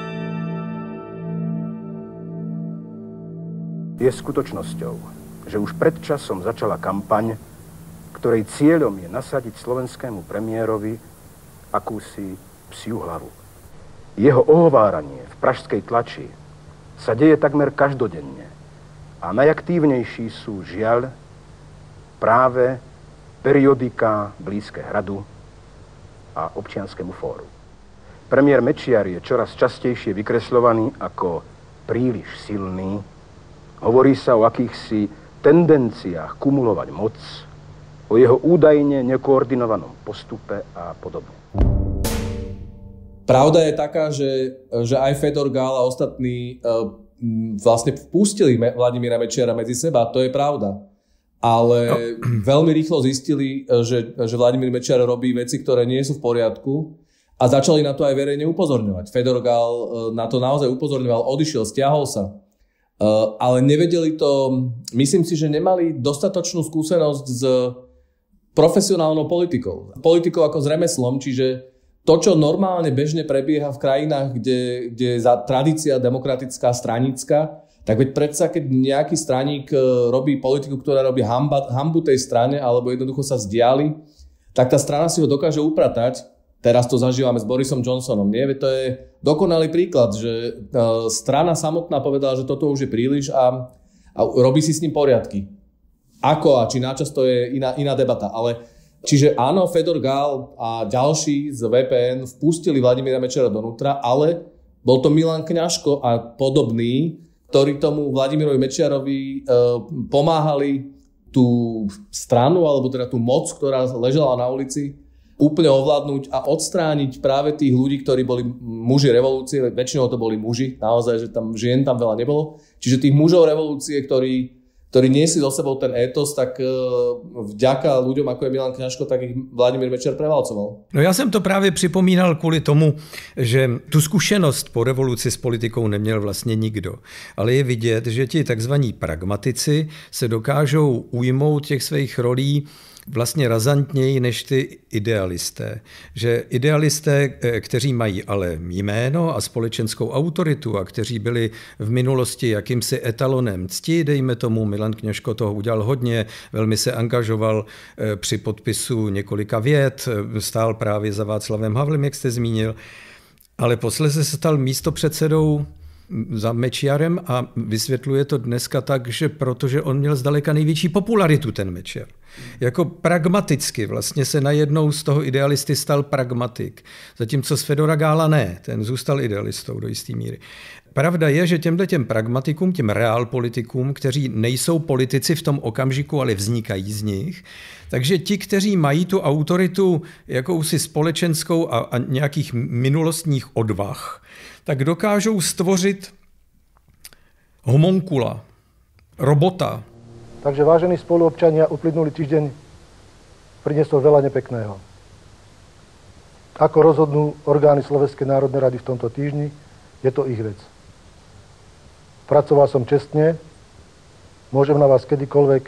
Je skutočnosťou, že už pred časom začala kampaň, ktorej cieľom je nasadiť slovenskému premiérovi akúsi psiu hlavu. Jeho ohováranie v pražskej tlači sa deje takmer každodenne a najaktívnejší sú, žiaľ, práve periodika blízke Hradu a Občianskému fóru. Premiér Mečiar je čoraz častejšie vykresľovaný ako príliš silný. Hovorí sa o akýchsi tendenciách kumulovať moc, o jeho údajne nekoordinovanom postupe a podobne. Pravda je taká, že aj Fedor Gál a ostatní vlastne vpustili Vladimíra Mečiara medzi seba, to je pravda. Ale veľmi rýchlo zistili, že Vladimír Mečiar robí veci, ktoré nie sú v poriadku a začali na to aj verejne upozorňovať. Fedor Gál na to naozaj upozorňoval, odišiel, stiahol sa. Ale nevedeli to, myslím si, že nemali dostatočnú skúsenosť s profesionálnou politikou. Politikou ako s remeslom, čiže to, čo normálne bežne prebieha v krajinách, kde je tradícia demokratická, stranická Tak veď predsa, keď nejaký straník robí politiku, ktorá robí hanbu tej strane, alebo jednoducho sa vzdiali, tak tá strana si ho dokáže upratať. Teraz to zažívame s Borisom Johnsonom. Nie? Veď to je dokonalý príklad, že strana samotná povedala, že toto už je príliš a robí si s ním poriadky. Ako a či načas to je iná debata. Ale čiže áno, Fedor Gál a ďalší z VPN vpustili Vladimíra Mečiara donútra, ale bol to Milan Kňažko a podobný, ktorí tomu Vladimírovi Mečiarovi pomáhali tú stranu, alebo teda tú moc, ktorá ležala na ulici, úplne ovládnuť a odstrániť práve tých ľudí, ktorí boli muži revolúcie, väčšinou to boli muži, naozaj, že tam žien tam veľa nebolo. Čiže tých mužov revolúcie, ktorí niesli so sebou ten étos, tak vďaka ľuďom, ako je Milan Kňažko, tak ich Vladimír Mečiar prevalcoval. No já jsem to právě připomínal kvůli tomu, že tu zkušenost po revoluci s politikou neměl vlastně nikdo. Ale je vidět, že ti takzvaní pragmatici se dokážou ujmout těch svých rolí vlastně razantněji než ty idealisté. Že idealisté, kteří mají ale jméno a společenskou autoritu a kteří byli v minulosti jakýmsi etalonem cti, dejme tomu, Milan Kňažko toho udělal hodně, velmi se angažoval při podpisu několika vět, stál právě za Václavem Havlem, jak jste zmínil, ale posledně se stal místopředsedou za Mečiarem a vysvětluje to dneska tak, že protože on měl zdaleka největší popularitu, ten Mečiar. Jako pragmaticky vlastně se najednou z toho idealisty stal pragmatik. Zatímco z Fedora Gála ne, ten zůstal idealistou do jisté míry. Pravda je, že těm pragmatikům, těm reálpolitikům, kteří nejsou politici v tom okamžiku, ale vznikají z nich, takže ti, kteří mají tu autoritu jakousi společenskou a nějakých minulostních odvah, tak dokážou stvořit homonkula, robota. Takže vážení spoluobčania, uplynulý týždeň priniesol veľa nepekného. Ako rozhodnú orgány Slovenskej národnej rady v tomto týždni, je to ich vec. Pracoval som čestne, môžem na vás kedykoľvek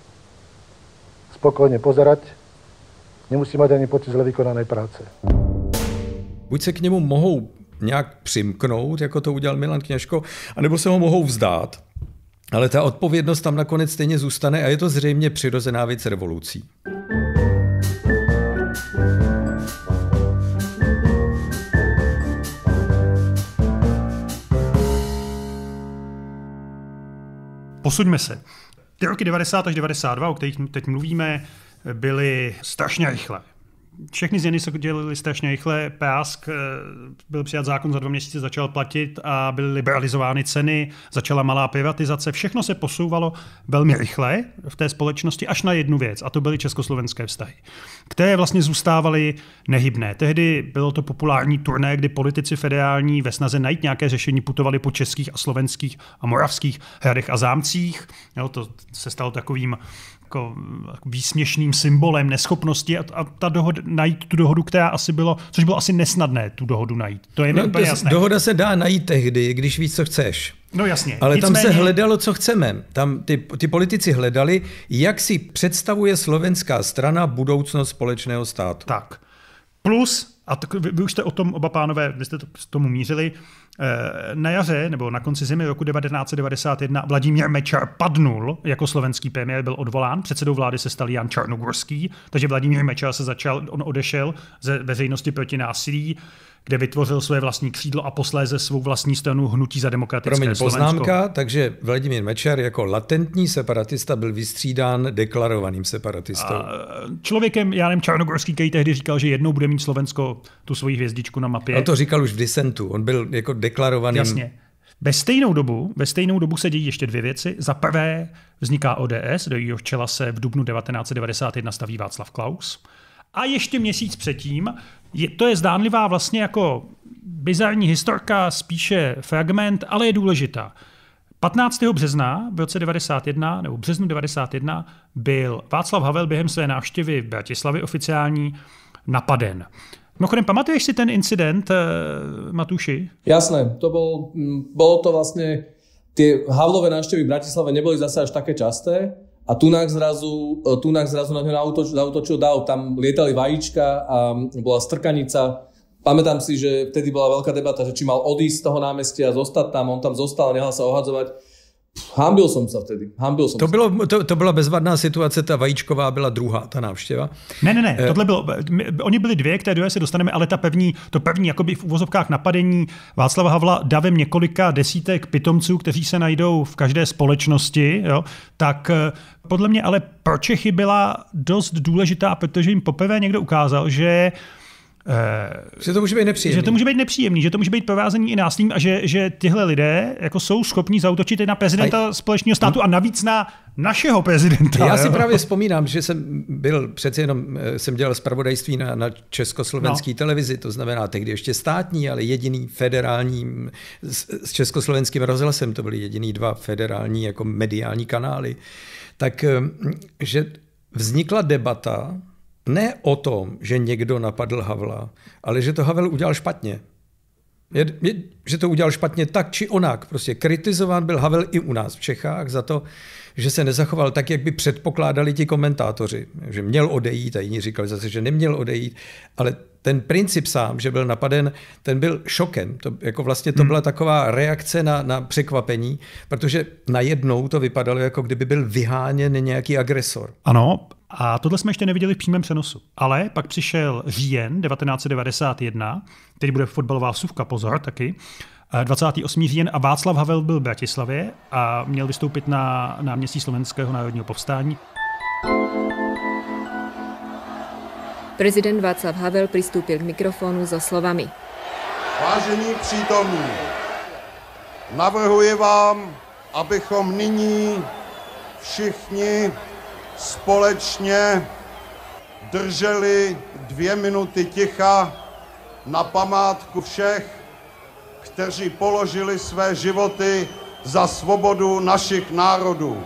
spokojne pozerať, nemusím mať ani pocit zle vykonanej práce. Buď se k němu mohou nějak přimknout, jako to udělal Milan Kňažko, anebo se ho mohou vzdát. Ale ta odpovědnost tam nakonec stejně zůstane a je to zřejmě přirozená věc revolucí. Posuňme se. Ty roky 90 až 92, o kterých teď mluvíme, byly strašně rychlé. Všechny změny se dělaly strašně rychle. PASK byl přijat zákon, za 2 měsíce začal platit a byly liberalizovány ceny, začala malá privatizace. Všechno se posouvalo velmi rychle v té společnosti až na jednu věc, a to byly československé vztahy, které vlastně zůstávaly nehybné. Tehdy bylo to populární turné, kdy politici federální ve snaze najít nějaké řešení putovali po českých a slovenských a moravských hradech a zámcích. Jo, to se stalo takovým jako výsměšným symbolem neschopnosti a ta dohoda, najít tu dohodu, která asi bylo, což bylo asi nesnadné tu dohodu najít. To je mi úplně jasné. Dohoda se dá najít tehdy, když víš, co chceš. No jasně. Ale nicméně tam se hledalo, co chceme. Tam ty politici hledali, jak si představuje slovenská strana budoucnost společného státu. Tak. Plus, a vy už jste o tom oba pánové, vy jste to k tomu mířili, na jaře nebo na konci zimy roku 1991 Vladimír Mečiar padnul jako slovenský premiér, byl odvolán, předsedou vlády se stal Jan Čarnogorský, takže Vladimír Mečiar on odešel ze veřejnosti proti násilí, kde vytvořil své vlastní křídlo a posléze svou vlastní stranu Hnutí za demokratické Slovensko. Poznámka, takže Vladimír Mečiar jako latentní separatista byl vystřídán deklarovaným separatistou. A člověkem Janem Čarnogorský, který tehdy říkal, že jednou bude mít Slovensko tu svoji hvězdičku na mapě. On to říkal už v disentu, on byl jako deklarovaným. Jasně. Ve stejnou dobu se dějí ještě 2 věci. Za prvé vzniká ODS, do jejího čela se v dubnu 1991 staví Václav Klaus. A ještě měsíc předtím, to je zdánlivá vlastně jako bizarní historka, spíše fragment, ale je důležitá. 15. března v roce 91, nebo březnu 91, byl Václav Havel během své návštěvy v Bratislavě oficiální napaden. Mimochodem, pamatuješ si ten incident, Matúši? Jasné, bolo to vlastne, tie Havlové návštevy v Bratislave neboli zase až také časté a tunak zrazu na ňo zautočil dav, tam lietali vajíčka a bola strkanica. Pamätám si, že vtedy bola veľká debata, že či mal odísť z toho námestia, zostať tam, on tam zostal, nehal sa ohadzovať. Hanbil som sa vtedy. To byla bezvadná situace, ta Vajíčková byla druhá, ta návštěva. Ne, tohle bylo, oni byli dvě, k té druhé se dostaneme, ale to první jakoby v uvozovkách napadení Václava Havla davem několika desítek pitomců, kteří se najdou v každé společnosti, jo, tak podle mě ale pro Čechy byla dost důležitá, protože jim poprvé někdo ukázal, že to může být nepříjemný. Že to může být nepříjemný, že to může být provázený i násilím a že tyhle lidé jako jsou schopní zaútočit i na prezidenta společného státu a navíc na našeho prezidenta. Já si právě vzpomínám, že jsem dělal zpravodajství na československé televizi, to znamená tehdy ještě státní, ale jediný federální s československým rozhlasem, to byly jediný 2 federální jako mediální kanály. Tak, že vznikla debata ne o tom, že někdo napadl Havla, ale že to Havel udělal špatně. Že to udělal špatně tak či onak. Prostě kritizován byl Havel i u nás v Čechách za to, že se nezachoval tak, jak by předpokládali ti komentátoři. Že měl odejít a jiní říkali zase, že neměl odejít. Ale ten princip sám, že byl napaden, ten byl šokem. To byla taková reakce na překvapení, protože najednou to vypadalo, jako kdyby byl vyháněn nějaký agresor. Ano, a tohle jsme ještě neviděli v přímém přenosu. Ale pak přišel říjen 1991, který bude fotbalová vsuvka, pozor taky, 28. říjen a Václav Havel byl v Bratislavě a měl vystoupit na náměstí Slovenského národního povstání. Prezident Václav Havel pristúpil k mikrofónu so slovami. Vážení přítomní, navrhuji vám, abychom nyní všichni společně drželi 2 minuty ticha na památku všech, kteří položili své životy za svobodu našich národů.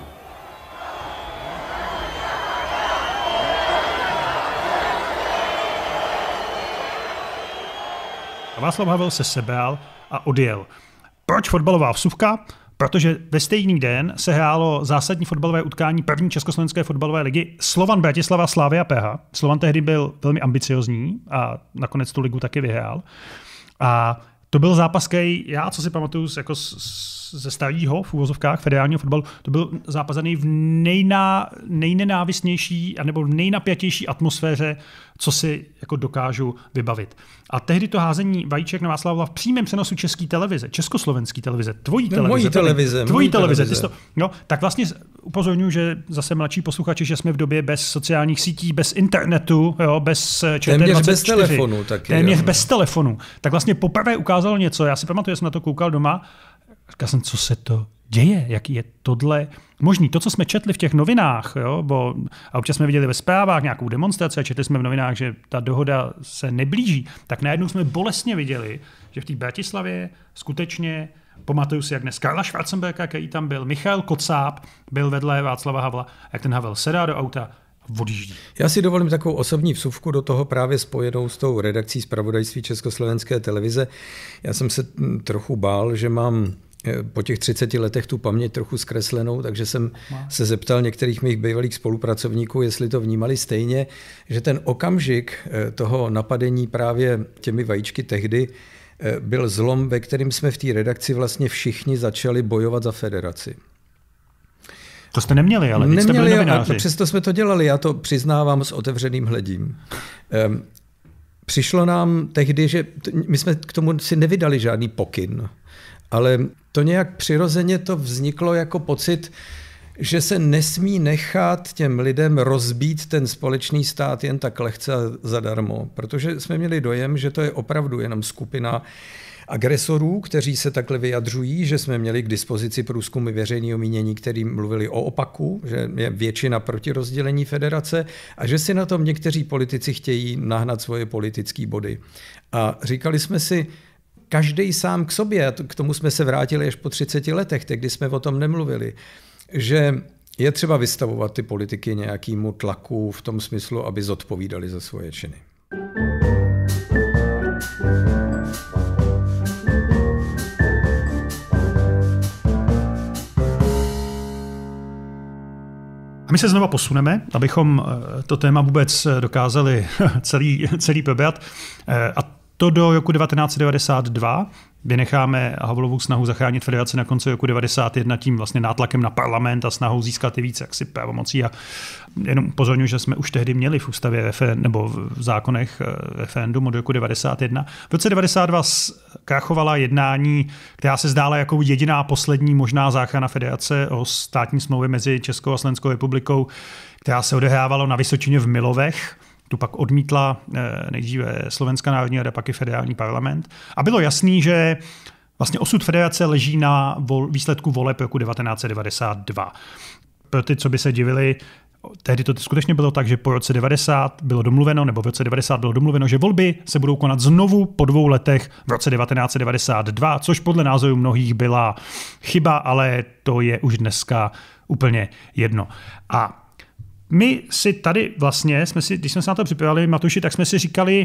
Václav Havel se sebral a odjel. Proč fotbalová vsuvka? Protože ve stejný den se hrálo zásadní fotbalové utkání první československé fotbalové ligy Slovan Bratislava Slavia Praha. Slovan tehdy byl velmi ambiciozní a nakonec tu ligu taky vyhrál. A to byl zápas, který já, co si pamatuju ze starého v uvozovkách federálního fotbalu, to byl zápasaný v nejnenávistnější nebo v nejnapjatější atmosféře, co si jako dokážu vybavit. A tehdy to házení vajíček na Václava v přímém přenosu české televize, československé televize, tvojí televize. Tak vlastně upozorňuji, že zase mladší posluchači, že jsme v době bez sociálních sítí, bez internetu, bez téměř bez telefonu. Téměř bez telefonu. Tak vlastně poprvé ukázalo něco, já si pamatuju, že jsem na to koukal doma, říkal jsem, co se to děje, jaký je tohle možný. To, co jsme četli v těch novinách, a občas jsme viděli ve zprávách nějakou demonstraci a četli jsme v novinách, že ta dohoda se neblíží, tak najednou jsme bolestně viděli, že v té Bratislavě skutečně, pamatuju si, jak dnes Karla Schwarzenberga, který tam byl, Michal Kocáb byl vedle Václava Havla, jak ten Havel sedá do auta, odjíždí. Já si dovolím takovou osobní vsuvku do toho právě spojenou s tou redakcí zpravodajství Československé televize. Já jsem se trochu bál, že mám po těch 30 letech tu paměť trochu zkreslenou, takže jsem se zeptal některých mých bývalých spolupracovníků, jestli to vnímali stejně, že ten okamžik toho napadení právě těmi vajíčky tehdy byl zlom, ve kterým jsme v té redakci vlastně všichni začali bojovat za federaci. To jste neměli, ale teď jste byli novináři. Přesto jsme to dělali, já to přiznávám s otevřeným hledím. Přišlo nám tehdy, že my jsme k tomu si nevydali žádný pokyn, ale to nějak přirozeně to vzniklo jako pocit, že se nesmí nechat těm lidem rozbít ten společný stát jen tak lehce zadarmo, protože jsme měli dojem, že to je opravdu jenom skupina agresorů, kteří se takhle vyjadřují, že jsme měli k dispozici průzkumy veřejného mínění, který mluvili o opaku, že je většina proti rozdělení federace a že si na tom někteří politici chtějí nahnat svoje politické body. A říkali jsme si, každej sám k sobě, a k tomu jsme se vrátili až po 30 letech, kdy jsme o tom nemluvili, že je třeba vystavovat ty politiky nějakému tlaku v tom smyslu, aby zodpovídali za svoje činy. A my se znova posuneme, abychom to téma vůbec dokázali celý probrat. A to do roku 1992, vynecháme Havlovu snahu zachránit federaci na konci roku 91 tím vlastně nátlakem na parlament a snahou získat i více jaksi pravomocí. A jenom upozorňuji, že jsme už tehdy měli v ústavě nebo v zákonech referendum od roku 91. V roce 92 krachovala jednání, která se zdála jako jediná poslední možná záchrana federace o státní smlouvě mezi Českou a Slovenskou republikou, která se odehrávala na Vysočině v Milovech. Tu pak odmítla nejdříve Slovenská národní rada, pak i federální parlament. A bylo jasný, že vlastně osud federace leží na výsledku voleb roku 1992. Pro ty, co by se divili, tehdy to skutečně bylo tak, že po roce 90 bylo domluveno, nebo v roce 90 bylo domluveno, že volby se budou konat znovu po 2 letech v roce 1992, což podle názoru mnohých byla chyba, ale to je už dneska úplně jedno. A my si tady vlastně, když jsme se na to připravili, Matuši, tak jsme si říkali,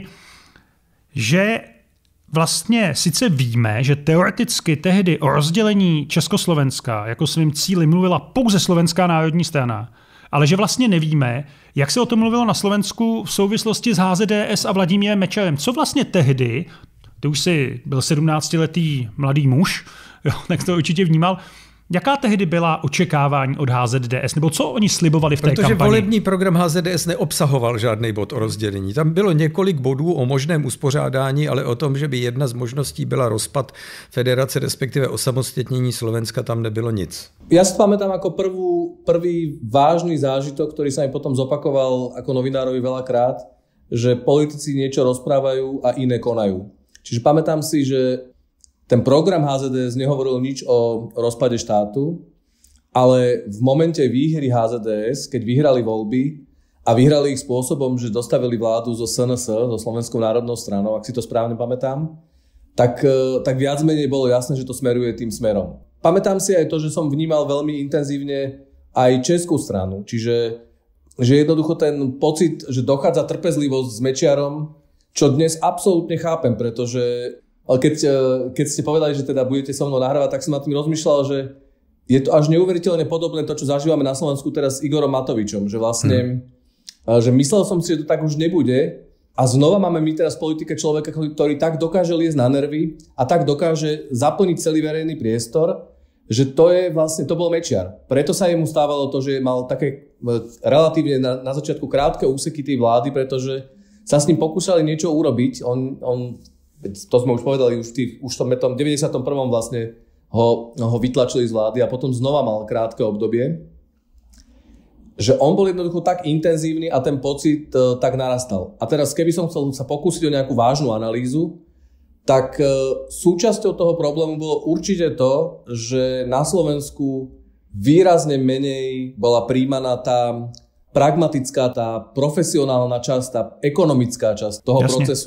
že vlastně sice víme, že teoreticky tehdy o rozdělení Československa jako svým cíli mluvila pouze Slovenská národní strana, ale že vlastně nevíme, jak se o tom mluvilo na Slovensku v souvislosti s HZDS a Vladimírem Mečiarem. Co vlastně tehdy, ty už si byl 17letý mladý muž, jo, tak to určitě vnímal, jaká tehdy byla očekávání od HZDS, nebo co oni slibovali v té kampani? Protože volební program HZDS neobsahoval žádný bod o rozdělení. Tam bylo několik bodů o možném uspořádání, ale o tom, že by jedna z možností byla rozpad federace, respektive osamostatnění Slovenska, tam nebylo nic. Ja si pamätám ako prvý vážny zážitok, ktorý sa mi potom zopakoval ako novinárovi veľakrát, že politici niečo rozprávajú a iné konajú. Čiže pamätám si, že ten program HZDS nehovoril nič o rozpade štátu, ale v momente výhry HZDS, keď vyhrali voľby a vyhrali ich spôsobom, že dostavili vládu zo SNS, zo Slovenskou národnou stranou, ak si to správne pamätám, tak viac menej bolo jasné, že to smeruje tým smerom. Pamätám si aj to, že som vnímal veľmi intenzívne aj českú stranu, čiže že jednoducho ten pocit, že dochádza trpezlivosť s Mečiarom, čo dnes absolútne chápem, pretože keď ste povedali, že teda budete so mnou nahrávať, tak som nad tým rozmýšľal, že je to až neuveriteľne podobné to, čo zažívame na Slovensku teraz s Igorom Matovičom, že vlastne že myslel som si, že to tak už nebude a znova máme my teraz v politike človeka, ktorý tak dokáže liesť na nervy a tak dokáže zaplniť celý verejný priestor, že to je vlastne, to bol Mečiar. Preto sa jemu stávalo to, že mal také relatívne na začiatku krátke úseky tej vlády, pretože sa s ním pokúšali niečo urobiť. To sme už povedali, už v tom 91. vlastne ho vytlačili z vlády a potom znova mal krátke obdobie, že on bol jednoducho tak intenzívny a ten pocit tak narastal. A teraz, keby som chcel sa pokúsiť o nejakú vážnu analýzu, tak súčasťou toho problému bolo určite to, že na Slovensku výrazne menej bola príjmaná tá pragmatická, tá profesionálna časť, tá ekonomická časť toho procesu.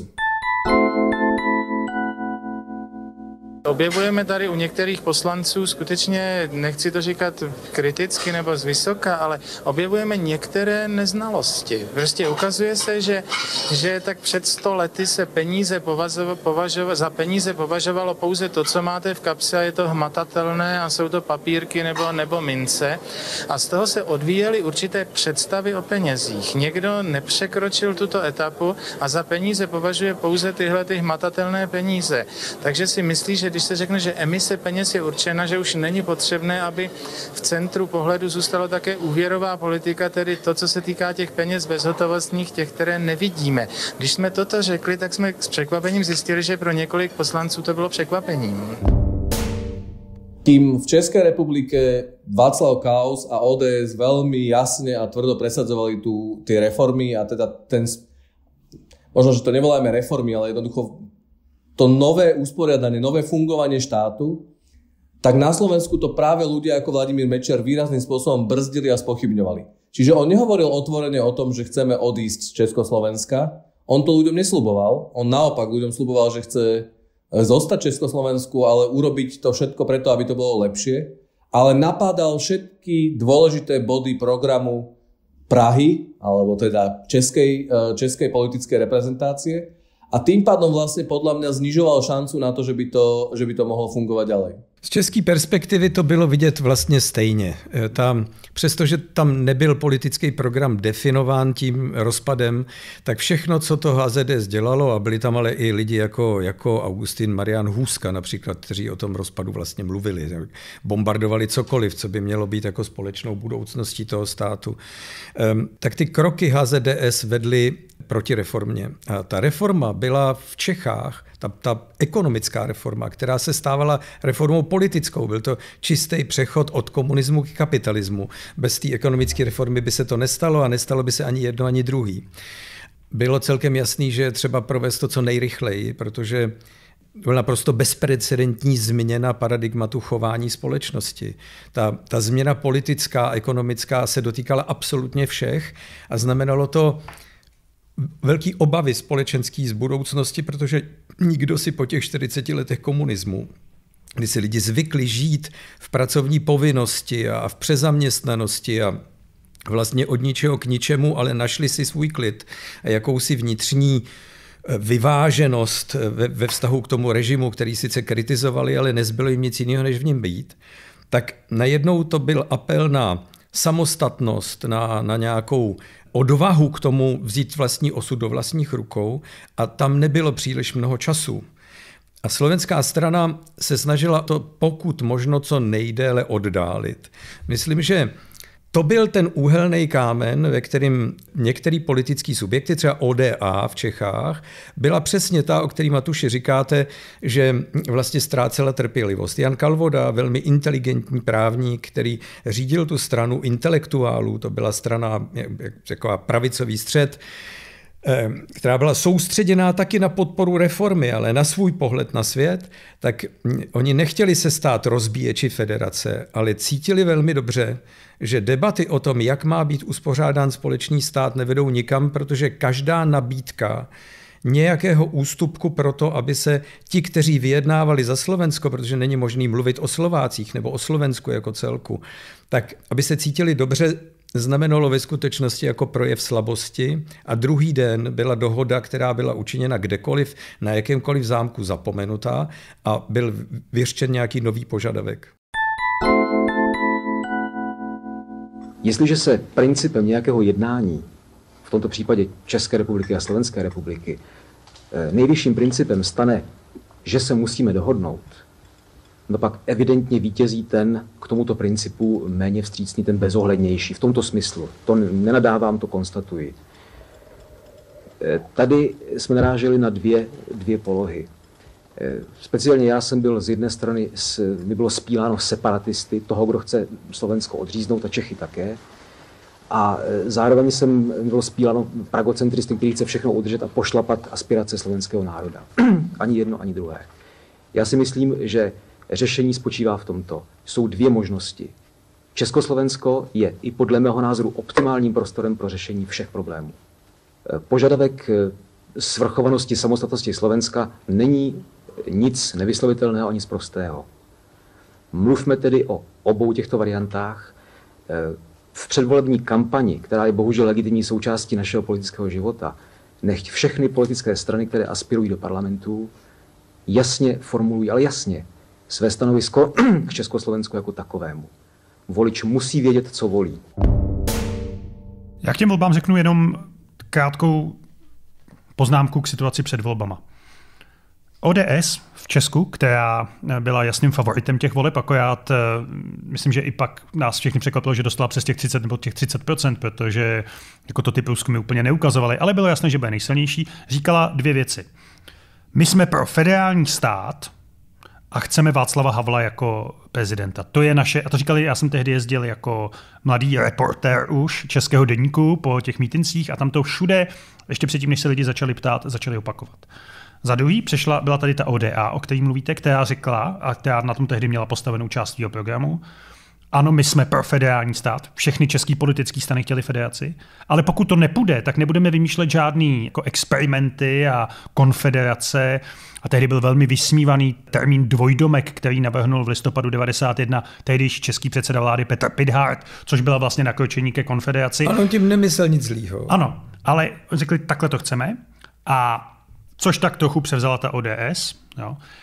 Objevujeme tady u některých poslanců skutečně, nechci to říkat kriticky nebo zvysoka, ale objevujeme některé neznalosti. Prostě ukazuje se, že tak před 100 lety se za peníze považovalo pouze to, co máte v kapse a je to hmatatelné a jsou to papírky nebo mince. A z toho se odvíjely určité představy o penězích. Někdo nepřekročil tuto etapu a za peníze považuje pouze tyhle hmatatelné peníze. Takže si myslí, že když se řekne, že emise peněz je určena, že už není potřebné, aby v centru pohledu zůstalo také úvěrová politika, tedy to, co se týká těch peněz bezhotovostních, těch, které nevidíme. Když jsme toto řekli, tak jsme s překvapením zjistili, že pro několik poslanců to bylo překvapením. Kým v Českej republike Václav Klaus a ODS veľmi jasne a tvrdo presadzovali tie reformy a teda možno, že to nevoláme reformy, ale jednoducho to nové usporiadanie, nové fungovanie štátu, tak na Slovensku to práve ľudia ako Vladimír Mečiar výrazným spôsobom brzdili a spochybňovali. Čiže on nehovoril otvorene o tom, že chceme odísť z Československa. On to ľuďom nesľuboval. On naopak ľuďom sľuboval, že chce zostať Československu, ale urobiť to všetko preto, aby to bolo lepšie. Ale napádal všetky dôležité body programu Prahy, alebo teda českej politickej reprezentácie. A tým pádom vlastne podľa mňa znižoval šancu na to, že by to mohlo fungovať ďalej. Z české perspektivy to bylo vidět vlastně stejně. Přestože tam nebyl politický program definován tím rozpadem, tak všechno, co to HZDS dělalo, a byli tam ale i lidi jako Augustin Marian Hůzka například, kteří o tom rozpadu vlastně mluvili, bombardovali cokoliv, co by mělo být jako společnou budoucností toho státu, tak ty kroky HZDS vedly proti reformě. A ta reforma byla v Čechách, ta ekonomická reforma, která se stávala reformou politickou. Byl to čistý přechod od komunismu k kapitalismu. Bez té ekonomické reformy by se to nestalo a nestalo by se ani jedno, ani druhý. Bylo celkem jasný, že je třeba provést to co nejrychleji, protože byla naprosto bezprecedentní změna paradigmatu chování společnosti. Ta změna politická, ekonomická se dotýkala absolutně všech a znamenalo to velký obavy společenský z budoucnosti, protože nikdo si po těch 40 letech komunismu, kdy si lidi zvykli žít v pracovní povinnosti a v přezaměstnanosti a vlastně od ničeho k ničemu, ale našli si svůj klid a jakousi vnitřní vyváženost ve vztahu k tomu režimu, který sice kritizovali, ale nezbylo jim nic jiného, než v něm být, tak najednou to byl apel na samostatnost, na nějakou odvahu k tomu vzít vlastní osud do vlastních rukou a tam nebylo příliš mnoho času. A slovenská strana se snažila to pokud možno co nejdéle oddálit. Myslím, že to byl ten úhelný kámen, ve kterým některý politický subjekty, třeba ODA v Čechách, byla přesně ta, o který Matuši říkáte, že vlastně ztrácela trpělivost. Jan Kalvoda, velmi inteligentní právník, který řídil tu stranu intelektuálů, to byla strana jako pravicový střed, která byla soustředěná taky na podporu reformy, ale na svůj pohled na svět, tak oni nechtěli se stát rozbíječi federace, ale cítili velmi dobře, že debaty o tom, jak má být uspořádán společný stát, nevedou nikam, protože každá nabídka nějakého ústupku pro to, aby se ti, kteří vyjednávali za Slovensko, protože není možný mluvit o Slovácích nebo o Slovensku jako celku, tak aby se cítili dobře, znamenalo ve skutečnosti jako projev slabosti a druhý den byla dohoda, která byla učiněna kdekoliv, na jakémkoliv zámku zapomenutá a byl vyřčen nějaký nový požadavek. Jestliže se principem nějakého jednání, v tomto případě České republiky a Slovenské republiky, nejvyšším principem stane, že se musíme dohodnout, no pak evidentně vítězí ten k tomuto principu méně vstřícný, ten bezohlednější. V tomto smyslu. To nenadávám, to konstatuji. Tady jsme naráželi na dvě polohy. Speciálně já jsem byl z jedné strany, mi bylo spíláno separatisty, toho, kdo chce Slovensko odříznout a Čechy také. A zároveň jsem byl spíláno pragocentristy, který chce všechno udržet a pošlapat aspirace slovenského národa. Ani jedno, ani druhé. Já si myslím, že řešení spočívá v tomto. Jsou dvě možnosti. Československo je i podle mého názoru optimálním prostorem pro řešení všech problémů. Požadavek svrchovanosti, samostatnosti Slovenska není nic nevyslovitelného ani prostého. Mluvme tedy o obou těchto variantách. V předvolební kampani, která je bohužel legitimní součástí našeho politického života, nechť všechny politické strany, které aspirují do parlamentu, jasně formulují, ale jasně, své stanovisko k Československu jako takovému. Volič musí vědět, co volí. Já k těm volbám řeknu jenom krátkou poznámku k situaci před volbama. ODS v Česku, která byla jasným favoritem těch voleb, akorát myslím, že i pak nás všechny překvapilo, že dostala přes těch 30 nebo těch 30%, protože jako to ty průzkumy úplně neukazovaly, ale bylo jasné, že bude nejsilnější, říkala dvě věci. My jsme pro federální stát a chceme Václava Havla jako prezidenta. To je naše, a to říkali, já jsem tehdy jezdil jako mladý reportér už Českého deníku po těch mítincích a tam to všude, ještě předtím, než se lidi začali ptát, začali opakovat. Za druhý byla tady ta ODA, o které mluvíte, která řekla, a která na tom tehdy měla postavenou část svého programu, ano, my jsme pro federální stát, všechny český politický strany chtěli federaci, ale pokud to nepůjde, tak nebudeme vymýšlet žádný jako experimenty a konfederace. A tehdy byl velmi vysmívaný termín dvojdomek, který navrhnul v listopadu 1991 tehdejší český předseda vlády Petr Pithart, což byla vlastně nakročení ke konfederaci. Ale on tím nemyslel nic zlýho. Ano, ale řekli, takhle to chceme. A což tak trochu převzala ta ODS. Jo.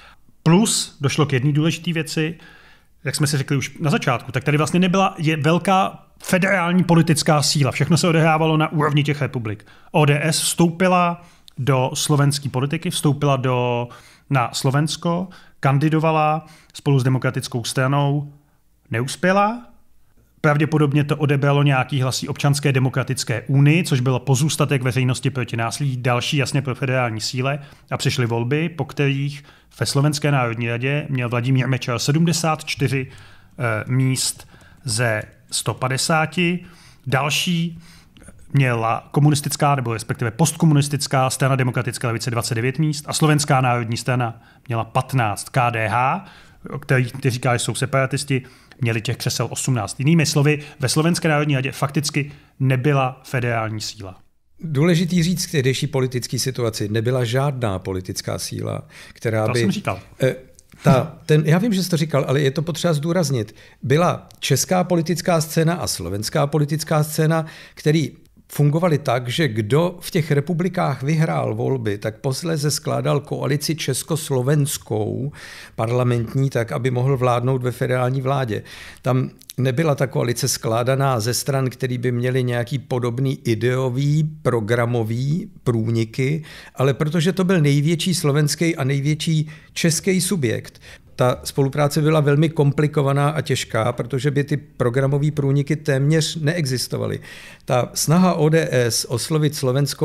Plus došlo k jedné důležité věci, jak jsme si řekli už na začátku, tak tady vlastně nebyla velká federální politická síla. Všechno se odehrávalo na úrovni těch republik. ODS vstoupila do slovenské politiky, vstoupila na Slovensko, kandidovala spolu s demokratickou stranou, neuspěla. Pravděpodobně to odebralo nějaký hlasy Občanské demokratické unii, což bylo pozůstatek veřejnosti proti násilí, další jasně pro federální síle, a přišly volby, po kterých ve Slovenské národní radě měl Vladimír Mečiar 74 míst ze 150. Další měla komunistická, nebo respektive postkomunistická strana Demokratická levice 29 míst a Slovenská národní strana měla 15. KDH, kteří říkají, že jsou separatisti, měli těch křesel 18. Jinými slovy, ve Slovenské národní radě fakticky nebyla federální síla. Důležitý říct k tehdejší politické situaci, nebyla žádná politická síla, která by... To jsem říkal. Já vím, že jsi to říkal, ale je to potřeba zdůraznit. Byla česká politická scéna a slovenská politická scéna, který fungovaly tak, že kdo v těch republikách vyhrál volby, tak posléze skládal koalici československou parlamentní, tak aby mohl vládnout ve federální vládě. Tam nebyla ta koalice skládaná ze stran, který by měly nějaký podobný ideový, programový průniky, ale protože to byl největší slovenský a největší český subjekt. Ta spolupráce byla velmi komplikovaná a těžká, protože by ty programové průniky téměř neexistovaly. Ta snaha ODS oslovit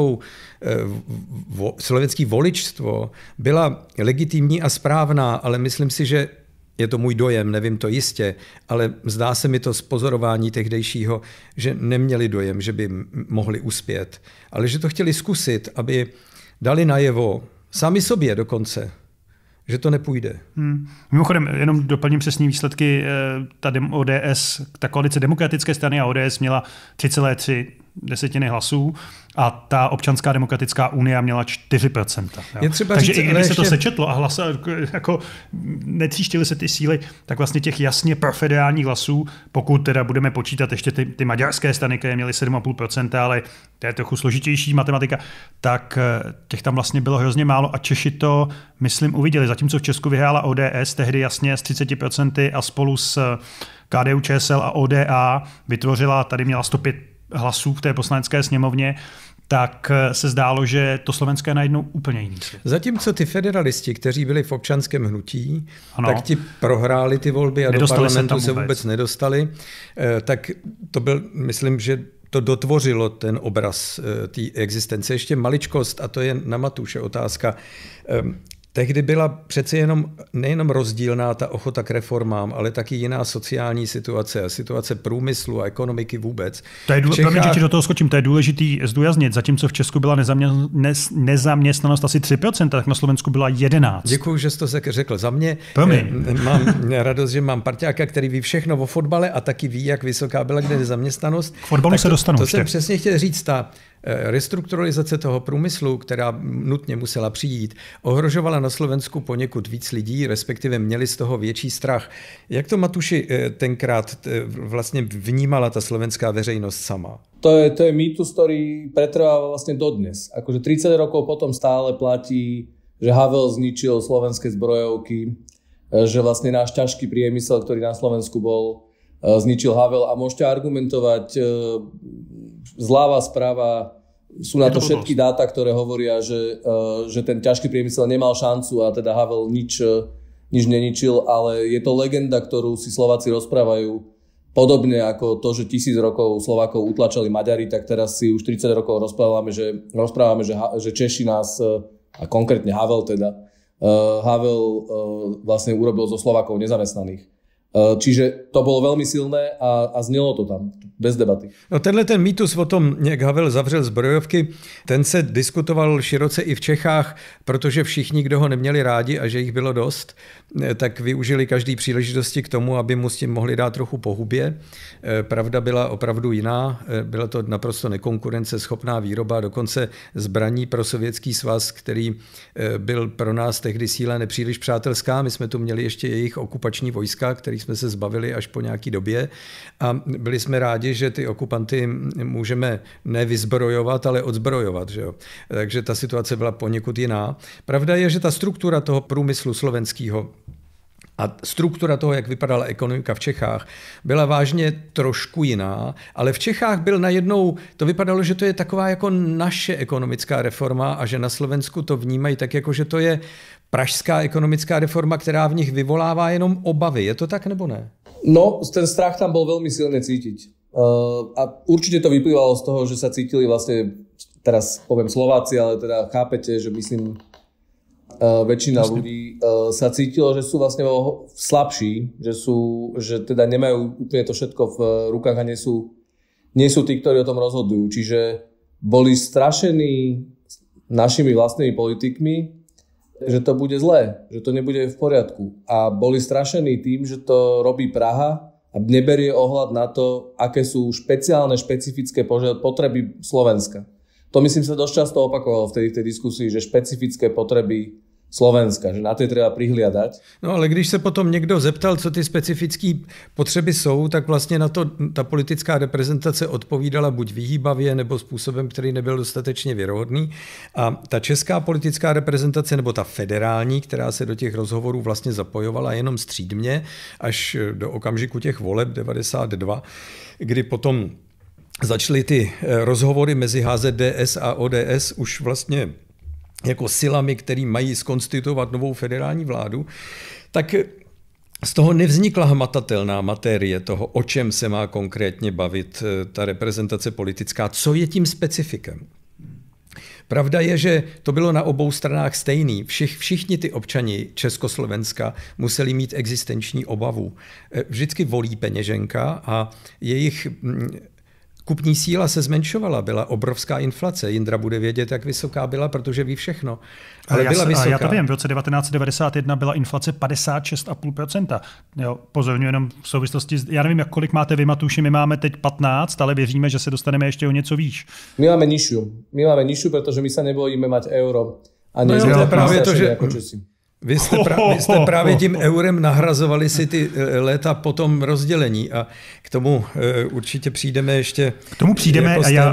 slovenský voličstvo byla legitimní a správná, ale myslím si, že je to můj dojem, nevím to jistě, ale zdá se mi to z pozorování tehdejšího, že neměli dojem, že by mohli uspět, ale že to chtěli zkusit, aby dali najevo, sami sobě dokonce, že to nepůjde. Mimochodem, jenom doplním přesný výsledky. Ta koalice Demokratické strany a ODS měla 3,3 hlasů a ta Občanská demokratická unie měla 4%. Takže i když se to sečetlo a jako netříštily se ty síly, tak vlastně těch jasně profederálních hlasů, pokud teda budeme počítat ještě ty maďarské strany, které měly 7,5%, ale to je trochu složitější matematika, tak těch tam vlastně bylo hrozně málo a Češi to, myslím, uviděli. Zatímco v Česku vyhrála ODS tehdy jasně s 30% a spolu s KDU, ČSL a ODA vytvořila, tady měla 105 hlasů v té poslanecké sněmovně, tak se zdálo, že to Slovensko je najednou úplně jiný svět. Zatímco ty federalisti, kteří byli v občanském hnutí, tak ti prohráli ty volby a do parlamentu se vůbec nedostali, tak to byl, myslím, že to dotvořilo ten obraz té existence. Ještě maličkost, a to je na Matuše otázka. Tehdy byla přece nejenom rozdílná ta ochota k reformám, ale taky jiná sociální situace a situace průmyslu a ekonomiky vůbec. To je do toho skočím, to je důležitý zdůraznit. Zatímco v Česku byla nezaměstnanost asi 3%, tak na Slovensku byla 11%. Děkuji, že jsi to řekl. Za mě mám radost, že mám parťáka, který ví všechno o fotbale a taky ví, jak vysoká byla kde nezaměstnanost. K fotbalu se dostanu. To jsem přesně chtěl říct, ta restrukturalizace toho průmyslu, která nutně musela přijít, ohrožovala na Slovensku poněkud víc lidí, respektive měli z toho větší strach. Jak to, Matuši, tenkrát vlastně vnímala ta slovenská veřejnost sama? To je mýtus, ktorý pretrváva vlastne dodnes. Akože 30 rokov potom stále platí, že Havel zničil slovenské zbrojovky, že vlastne náš ťažký priemysel, ktorý na Slovensku bol, zničil Havel a môžete argumentovať zľava, správa, sú na to všetky dáta, ktoré hovoria, že ten ťažký priemysel nemal šancu a teda Havel nič neničil, ale je to legenda, ktorú si Slováci rozprávajú podobne ako to, že 1000 rokov Slovákov utlačali Maďari, tak teraz si už 30 rokov rozprávame, že Češi nás, a konkrétne Havel teda, Havel vlastne urobil zo Slovákov nezamestnaných. Čiže to bylo velmi silné a znělo to tam, bez debaty. No tenhle ten mýtus o tom, jak Havel zavřel zbrojovky, ten se diskutoval široce i v Čechách, protože všichni, kdo ho neměli rádi a že jich bylo dost, tak využili každý příležitosti k tomu, aby mu s tím mohli dát trochu po hubě. Pravda byla opravdu jiná, byla to naprosto nekonkurenceschopná výroba, dokonce zbraní pro Sovětský svaz, který byl pro nás tehdy síla nepříliš přátelská. My jsme tu měli ještě jejich okupační vojska, který kterých jsme se zbavili až po nějaký době. A byli jsme rádi, že ty okupanty můžeme nevyzbrojovat, ale odzbrojovat. Že jo? Takže ta situace byla poněkud jiná. Pravda je, že ta struktura toho průmyslu slovenského a struktura toho, jak vypadala ekonomika v Čechách, byla vážně trošku jiná, ale v Čechách byl najednou, to vypadalo, že to je taková jako naše ekonomická reforma a že na Slovensku to vnímají tak, jako že to je pražská ekonomická reforma, která v nich vyvolává jenom obavy. Je to tak, nebo ne? No, ten strach tam bol veľmi silne cítiť. A určite to vyplývalo z toho, že sa cítili vlastne, teraz poviem Slováci, ale teda chápete, že myslím, väčšina ľudí sa cítilo, že sú vlastne slabší, že teda nemajú úplne to všetko v rukách a nie sú tí, ktorí o tom rozhodujú. Čiže boli strašení našimi vlastnými politikmi, že to bude zlé, že to nebude v poriadku. A boli strašení tým, že to robí Praha a neberie ohľad na to, aké sú špecifické potreby Slovenska. To myslím sa dosť často opakovalo vtedy v tej diskusii, že špecifické potreby Slovenska, že na to je treba prihliadať. No ale když se potom někdo zeptal, co ty specifické potřeby jsou, tak vlastně na to ta politická reprezentace odpovídala buď vyhýbavě, nebo způsobem, který nebyl dostatečně věrohodný. A ta česká politická reprezentace, nebo ta federální, která se do těch rozhovorů vlastně zapojovala jenom střídmě, až do okamžiku těch voleb 92, kdy potom začaly ty rozhovory mezi HZDS a ODS už vlastně jako silami, který mají zkonstituovat novou federální vládu, tak z toho nevznikla hmatatelná matérie toho, o čem se má konkrétně bavit ta reprezentace politická, co je tím specifikem. Pravda je, že to bylo na obou stranách stejný. Všichni ty občani Československa museli mít existenční obavu. Vždycky volí peněženka a jejich kupní síla se zmenšovala, byla obrovská inflace. Jindra bude vědět, jak vysoká byla, protože ví všechno. Ale byla vysoká. Já to vím, v roce 1991 byla inflace 56,5%. Jo, pozorňuji jenom v souvislosti, já nevím, kolik máte vy, Matuši, my máme teď 15, ale věříme, že se dostaneme ještě o něco výš. My máme nižšiu, protože my se nebojíme mať euro. A no jo, právě to, že jako Vy jste právě tím eurem nahrazovali si ty léta po tom rozdělení a k tomu určitě přijdeme ještě. K tomu přijdeme jako a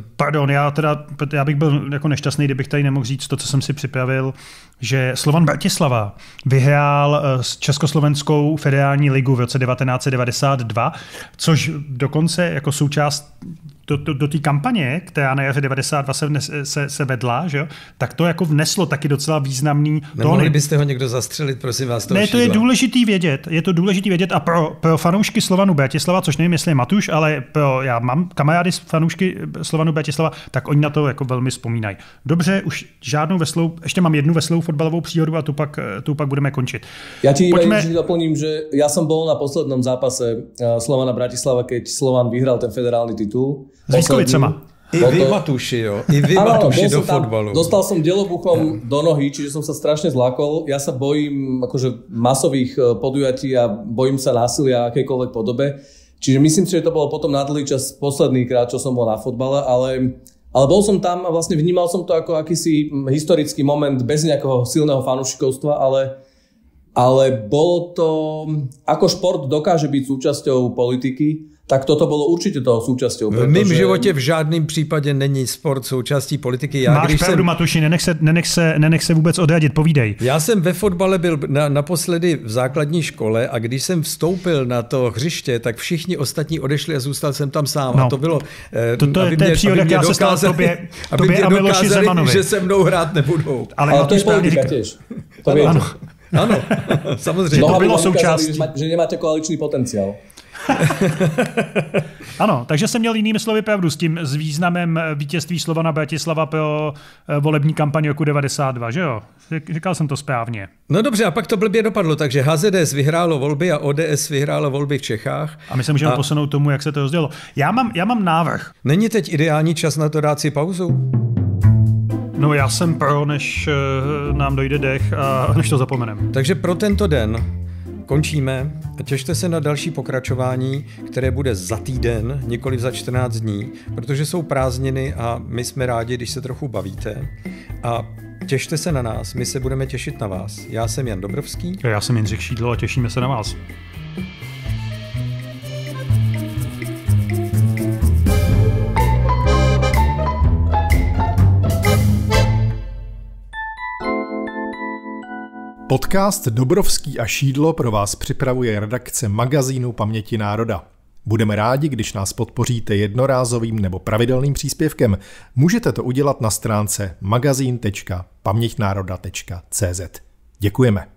já bych byl jako nešťastný, kdybych tady nemohl říct to, co jsem si připravil, že Slovan Bratislava vyhrál s Československou federální ligu v roce 1992, což dokonce jako součást do té kampaně, která na jaře 92 se vedla, že jo, tak to jako vneslo taky docela významný tóny. Nemohli byste ho někdo zastřelit, prosím vás, toho Ne, to šídla. je to důležitý vědět a pro fanoušky Slovanu Bratislava, což nevím, jestli je Matuš, ale já mám kamarády z fanoušky Slovanu Bratislava, tak oni na to jako velmi vzpomínají. Dobře, už žádnou veslou, ještě mám jednu veslou fotbalovou příhodu a tu pak budeme končit. Ja ti doplním, že ja som bol na poslednom zápase Slovana Bratislava, keď Slovan vyhral ten federálny titul. S Vítkovicema. I vy, Matuši, jo. I vy, Matuši, do fotbalu. Dostal som delobuchom do nohy, čiže som sa strašne zlákol. Ja sa bojím akože masových podujatí a bojím sa násilia akejkoľvek podobe. Čiže myslím si, že to bolo potom na dlhý čas posledný krát, čo som bol na fotbale, ale bol som tam a vlastne vnímal som to ako akýsi historický moment bez nejakého silného fanúšikovstva, ale bolo to, ako šport dokáže byť súčasťou politiky, tak toto bylo určitě toho součástí. V mém životě v žádném případě není sport součástí politiky. Máš pravdu, Matuši, nenech se vůbec odradit, povídej. Já jsem ve fotbale byl naposledy v základní škole a když jsem vstoupil na to hřiště, tak všichni ostatní odešli a zůstal jsem tam sám. No. A to bylo, to je příhoda, já se stala tobě a Miloši Zemanovi. Že se mnou hrát nebudou. Ale to je politika těž. Ano, samozřejmě. To bylo součástí. Že nemáte koaliční potenciál. Ano, takže jsem měl jinými slovy pravdu s významem vítězství Slovana Bratislava pro volební kampaň roku 92, že jo? Říkal jsem to správně. No dobře, a pak to blbě dopadlo, takže HZDS vyhrálo volby a ODS vyhrálo volby v Čechách. A my se můžeme posunout tomu, jak se to rozdělilo. Já mám návrh. Není teď ideální čas na to dát si pauzu? No já jsem pro, než nám dojde dech a než to zapomenem. Takže pro tento den končíme a těšte se na další pokračování, které bude za týden, nikoliv za 14 dní, protože jsou prázdniny a my jsme rádi, když se trochu bavíte. A Těšte se na nás, my se budeme těšit na vás. Já jsem Jan Dobrovský. A já jsem Jindřich Šídlo a těšíme se na vás. Podcast Dobrovský a Šídlo pro vás připravuje redakce magazínu Paměti národa. Budeme rádi, když nás podpoříte jednorázovým nebo pravidelným příspěvkem. Můžete to udělat na stránce magazín.pamětnároda.cz. Děkujeme.